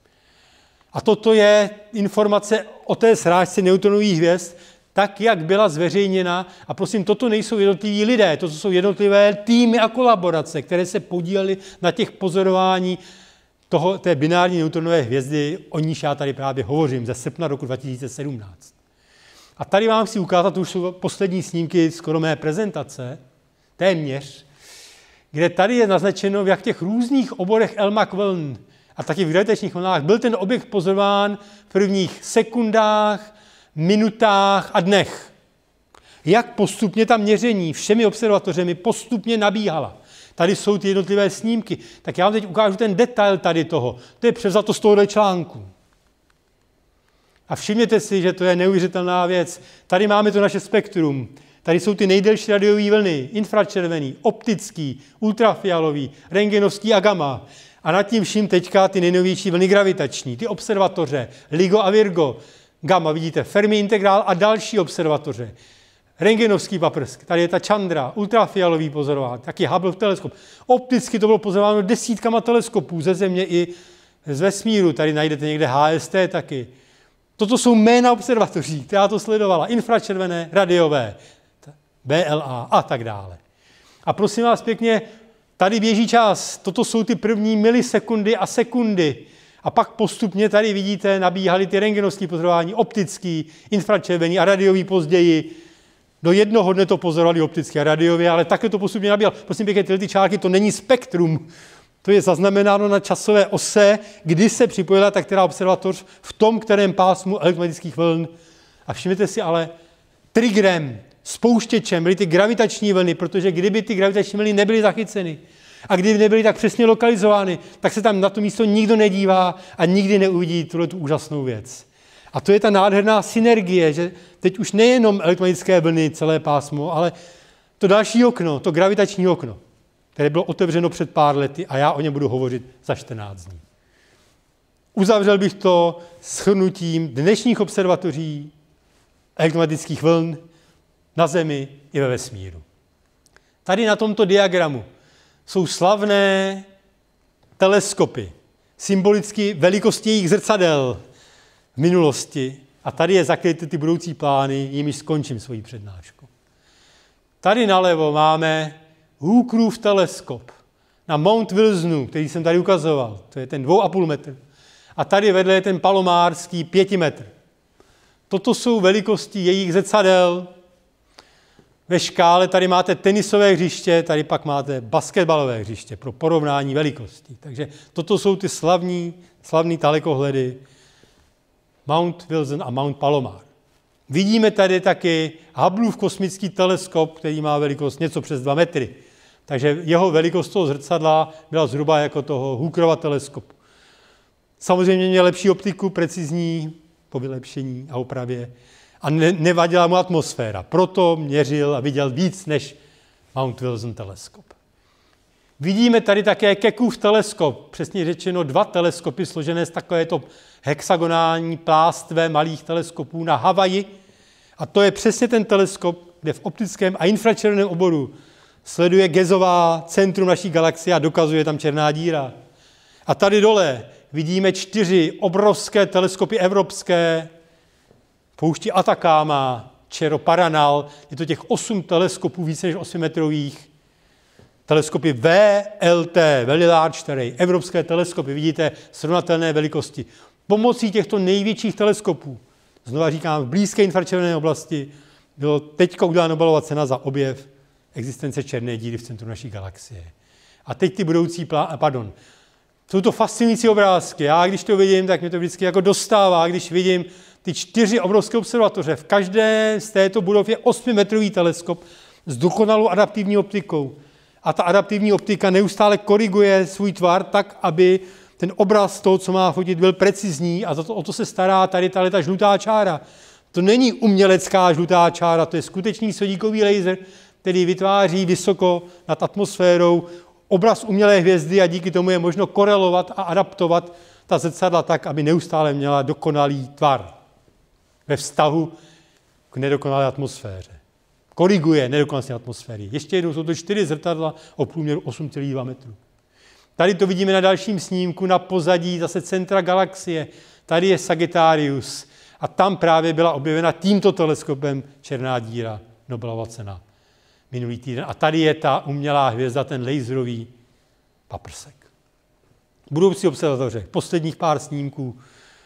A toto je informace o té srážce neutronových hvězd, tak, jak byla zveřejněna. A prosím, toto nejsou jednotliví lidé, to jsou jednotlivé týmy a kolaborace, které se podílely na těch pozorování toho, té binární neutronové hvězdy, o níž já tady právě hovořím, ze srpna roku dva tisíce sedmnáct. A tady vám chci ukázat, to už jsou poslední snímky skoro mé prezentace, téměř, kde tady je naznačeno, v jak těch různých oborech L M A C vln a taky v gravitačních vlnách byl ten objekt pozorován v prvních sekundách, minutách a dnech. Jak postupně ta měření všemi observatořemi postupně nabíhala. Tady jsou ty jednotlivé snímky. Tak já vám teď ukážu ten detail tady toho. To je převzato z tohohle článku. A všimněte si, že to je neuvěřitelná věc. Tady máme to naše spektrum. Tady jsou ty nejdelší radiové vlny, infračervený, optický, ultrafialový, rentgenovský a gamma. A nad tím vším teďka ty nejnovější vlny gravitační, ty observatoře, LIGO a Virgo. Gamma, vidíte, Fermi integrál a další observatoře. Rentgenovský paprsk, tady je ta Chandra, ultrafialový pozorování, taky Hubbleův teleskop. Opticky to bylo pozorováno desítkama teleskopů ze Země i z vesmíru. Tady najdete někde H S T taky. Toto jsou jména observatoří, která to sledovala. Infračervené, radiové, B L A a tak dále. A prosím vás pěkně, tady běží čas. Toto jsou ty první milisekundy a sekundy. A pak postupně tady vidíte, nabíhaly ty rentgenovské pozorování, optický, infračervený a radiový později. Do jednoho dne to pozorovali opticky a radiově, ale také to postupně nabíhalo. Prosím pěkně, tyhle ty čárky, to není spektrum. To je zaznamenáno na časové ose, kdy se připojila ta která observatoř v tom, kterém pásmu elektromagnetických vln. A všimněte si ale, triggerem, spouštěčem byly ty gravitační vlny, protože kdyby ty gravitační vlny nebyly zachyceny a kdyby nebyly tak přesně lokalizovány, tak se tam na to místo nikdo nedívá a nikdy neuvidí tuhle tu úžasnou věc. A to je ta nádherná synergie, že teď už nejenom elektromagnetické vlny, celé pásmo, ale to další okno, to gravitační okno, které bylo otevřeno před pár lety a já o něm budu hovořit za čtrnáct dní. Uzavřel bych to shrnutím dnešních observatoří elektromagnetických vln na Zemi i ve vesmíru. Tady na tomto diagramu jsou slavné teleskopy, symbolicky velikosti jejich zrcadel v minulosti. A tady je zakryty ty budoucí plány, jimiž skončím svoji přednášku. Tady nalevo máme Hookerův teleskop na Mount Wilsonu, který jsem tady ukazoval. To je ten dvou a půl metr. A tady vedle je ten palomárský pěti metr. Toto jsou velikosti jejich zrcadel. Ve škále tady máte tenisové hřiště, tady pak máte basketbalové hřiště pro porovnání velikostí. Takže toto jsou ty slavní, slavní dalekohledy Mount Wilson a Mount Palomar. Vidíme tady taky Hubbleův kosmický teleskop, který má velikost něco přes dva metry. Takže jeho velikost toho zrcadla byla zhruba jako toho Hookerova teleskopu. Samozřejmě měl lepší optiku, precizní, po vylepšení a opravě. A ne, nevadila mu atmosféra. Proto měřil a viděl víc než Mount Wilson teleskop. Vidíme tady také Keckův teleskop, přesně řečeno dva teleskopy složené z takovéto hexagonální plástve malých teleskopů na Havaji. A to je přesně ten teleskop, kde v optickém a infračerveném oboru sleduje Gezová centrum naší galaxie a dokazuje tam černá díra. A tady dole vidíme čtyři obrovské teleskopy evropské, poušti Atacama, Cerro Paranal, je to těch osm teleskopů více než osmimetrových, teleskopy V L T, Very Large Terrain, evropské teleskopy, vidíte, srovnatelné velikosti. Pomocí těchto největších teleskopů, znova říkám, v blízké infračervené oblasti, bylo teďka udělána Nobelova cena za objev existence černé díry v centru naší galaxie. A teď ty budoucí plá... pardon, jsou to fascinující obrázky. Já, když to vidím, tak mě to vždycky jako dostává, když vidím ty čtyři obrovské observatoře. V každé z této budov je osmimetrový teleskop s dokonalou adaptivní optikou. A ta adaptivní optika neustále koriguje svůj tvar tak, aby ten obraz toho, co má fotit, byl precizní a to, o to se stará tady tahle ta žlutá čára. To není umělecká žlutá čára, to je skutečný sodíkový laser, který vytváří vysoko nad atmosférou obraz umělé hvězdy a díky tomu je možno korelovat a adaptovat ta zrcadla tak, aby neustále měla dokonalý tvar ve vztahu k nedokonalé atmosféře. Koriguje nedokonalosti atmosféry. Ještě jednou jsou to čtyři zrcadla o průměru osm celá dva metru. Tady to vidíme na dalším snímku, na pozadí zase centra galaxie. Tady je Sagittarius a tam právě byla objevena tímto teleskopem černá díra, Nobelova cena minulý týden. A tady je ta umělá hvězda, ten laserový paprsek. Budoucí observatoře, posledních pár snímků.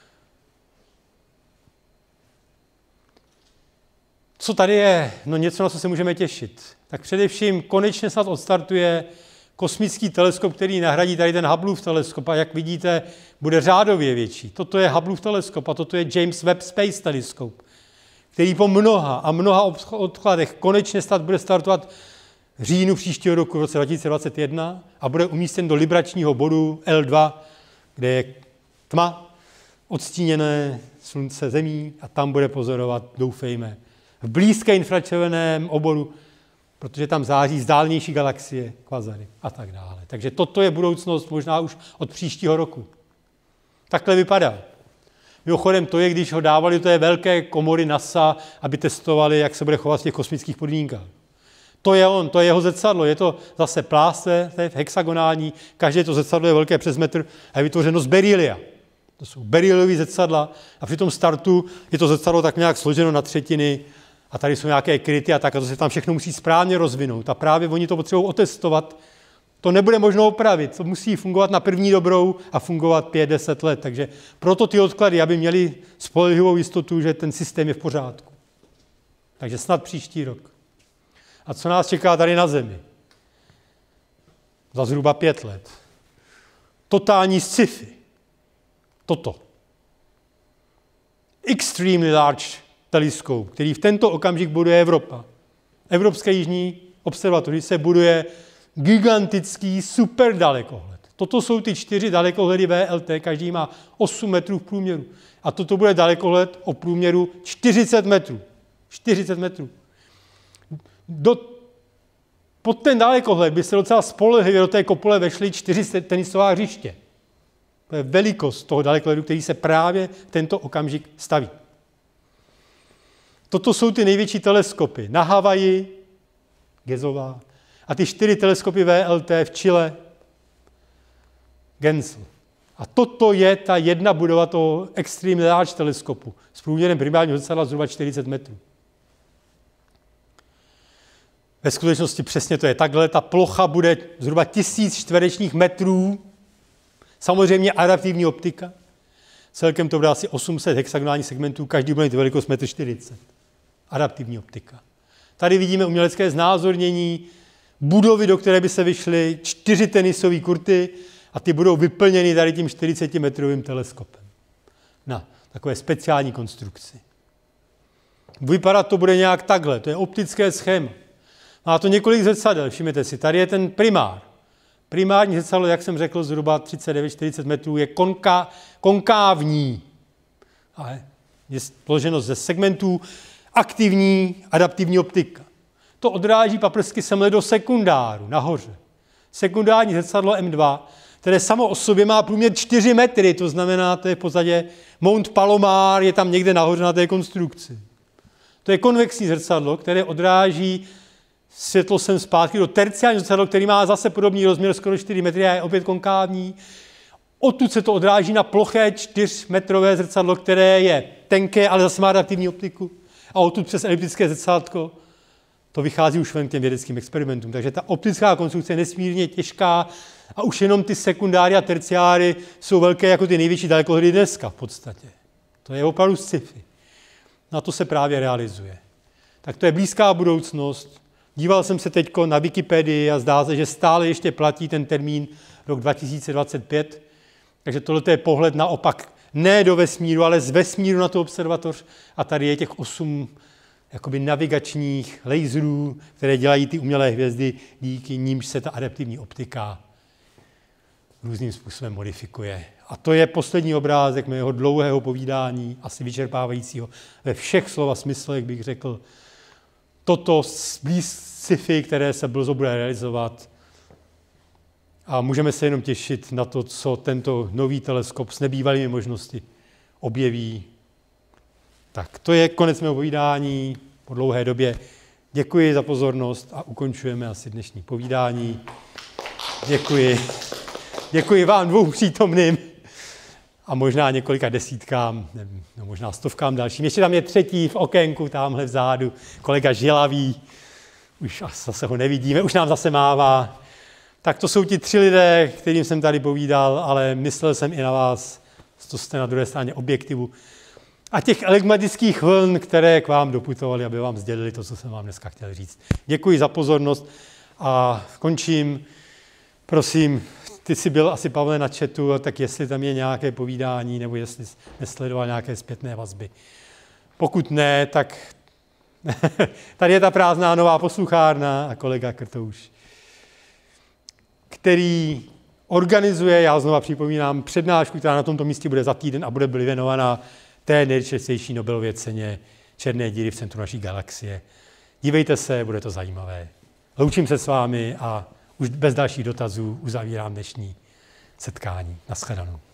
Co tady je? No něco, na co se můžeme těšit. Tak především konečně snad odstartuje kosmický teleskop, který nahradí tady ten Hubbleův teleskop a jak vidíte, bude řádově větší. Toto je Hubbleův teleskop a toto je James Webb Space Telescope, který po mnoha a mnoha odkladech konečně start bude startovat v říjnu příštího roku v roce dva tisíce dvacet jedna a bude umístěn do libračního bodu L dva, kde je tma, odstíněné slunce zemí a tam bude pozorovat, doufejme, v blízké infračerveném oboru, protože tam září zdálnější galaxie, kvazary a tak dále. Takže toto je budoucnost možná už od příštího roku. Takhle vypadá. Mimochodem to je, když ho dávali do té velké komory NASA, aby testovali, jak se bude chovat v těch kosmických podmínkách. To je on, to je jeho zrcadlo, je to zase plástve, to je hexagonální, každé to zrcadlo je velké přes metr a je vytvořeno z berylia. To jsou beryliové zrcadla a při tom startu je to zrcadlo tak nějak složeno na třetiny a tady jsou nějaké kryty a tak a to se tam všechno musí správně rozvinout a právě oni to potřebují otestovat. To nebude možno opravit, to musí fungovat na první dobrou a fungovat pět deset let, takže proto ty odklady, aby měli spolehlivou jistotu, že ten systém je v pořádku. Takže snad příští rok. A co nás čeká tady na Zemi? Za zhruba pět let. Totální sci-fi. Toto. Extremely large teleskop, který v tento okamžik buduje Evropa. Evropské jižní observatoři se buduje gigantický super dalekohled. Toto jsou ty čtyři dalekohledy V L T, každý má osm metrů v průměru. A toto bude dalekohled o průměru čtyřicet metrů. čtyřicet metrů. Do, pod ten dalekohled by se docela spolehlivě do té kopule vešly čtyři tenisová hřiště. To je velikost toho dalekohledu, který se právě v tento okamžik staví. Toto jsou ty největší teleskopy. Na Havaji, Gezová, a ty čtyři teleskopy V L T v Chile, Gensel. A toto je ta jedna budova toho Extreme Large teleskopu s průměrem primárního zrcadla zhruba čtyřicet metrů. Ve skutečnosti přesně to je takhle. Ta plocha bude zhruba tisíc čtverečních metrů. Samozřejmě adaptivní optika. Celkem to bude asi osm set hexagonálních segmentů, každý bude mít velikost metr čtyřicet. Adaptivní optika. Tady vidíme umělecké znázornění budovy, do které by se vyšly čtyři tenisové kurty a ty budou vyplněny tady tím čtyřicetimetrovým teleskopem. Na takové speciální konstrukci. Vypadat to bude nějak takhle. To je optické schéma. Má to několik zrcadel, všimněte si. Tady je ten primár. Primární zrcadlo, jak jsem řekl, zhruba třicet devět čtyřicet metrů, je konka, konkávní. Ale je složeno ze segmentů aktivní adaptivní optika. To odráží paprsky semhle do sekundáru, nahoře. Sekundární zrcadlo M dva, které samo o sobě má průměr čtyři metry, to znamená, to je v podstatě Mount Palomar, je tam někde nahoře na té konstrukci. To je konvexní zrcadlo, které odráží světlo sem zpátky do terciálního zrcadla, který má zase podobný rozměr, skoro čtyři metry a je opět konkávní. Odtud se to odráží na ploché čtyřmetrové zrcadlo, které je tenké, ale zase má adaptivní optiku. A odtud přes eliptické zrcátko to vychází už ven k těm vědeckým experimentům. Takže ta optická konstrukce je nesmírně těžká a už jenom ty sekundáry a terciáry jsou velké jako ty největší dalekohledy dneska v podstatě. To je opravdu sci-fi. Na to se právě realizuje. Tak to je blízká budoucnost. Díval jsem se teď na Wikipedii a zdá se, že stále ještě platí ten termín rok dva tisíce dvacet pět. Takže tohle je pohled naopak ne do vesmíru, ale z vesmíru na tu observatoř. A tady je těch osm jakoby navigačních laserů, které dělají ty umělé hvězdy, díky nímž se ta adaptivní optika různým způsobem modifikuje. A to je poslední obrázek mého dlouhého povídání, asi vyčerpávajícího ve všech slova smyslech, bych řekl. Toto sci-fi, které se brzo bude realizovat. A můžeme se jenom těšit na to, co tento nový teleskop s nebývalými možnosti objeví. Tak to je konec mého povídání po dlouhé době. Děkuji za pozornost a ukončujeme asi dnešní povídání. Děkuji. Děkuji vám dvou přítomným a možná několika desítkám, nevím, no možná stovkám dalším. Ještě tam je třetí v okénku, tamhle vzadu, kolega Žilavý. Už zase ho nevidíme, už nám zase mává. Tak to jsou ti tři lidé, kterým jsem tady povídal, ale myslel jsem i na vás, co jste na druhé straně objektivu. A těch elektromagnetických vln, které k vám doputovaly, aby vám sdělili to, co jsem vám dneska chtěl říct. Děkuji za pozornost a končím. Prosím, ty jsi byl asi, Pavle, na chatu, tak jestli tam je nějaké povídání, nebo jestli jsi nesledoval nějaké zpětné vazby. Pokud ne, tak tady je ta prázdná nová posluchárna a kolega Krtouš, který organizuje, já znova připomínám, přednášku, která na tomto místě bude za týden a bude věnovaná té nejčastější Nobelově ceně černé díry v centru naší galaxie. Dívejte se, bude to zajímavé. Loučím se s vámi a už bez dalších dotazů uzavírám dnešní setkání. Naschledanou.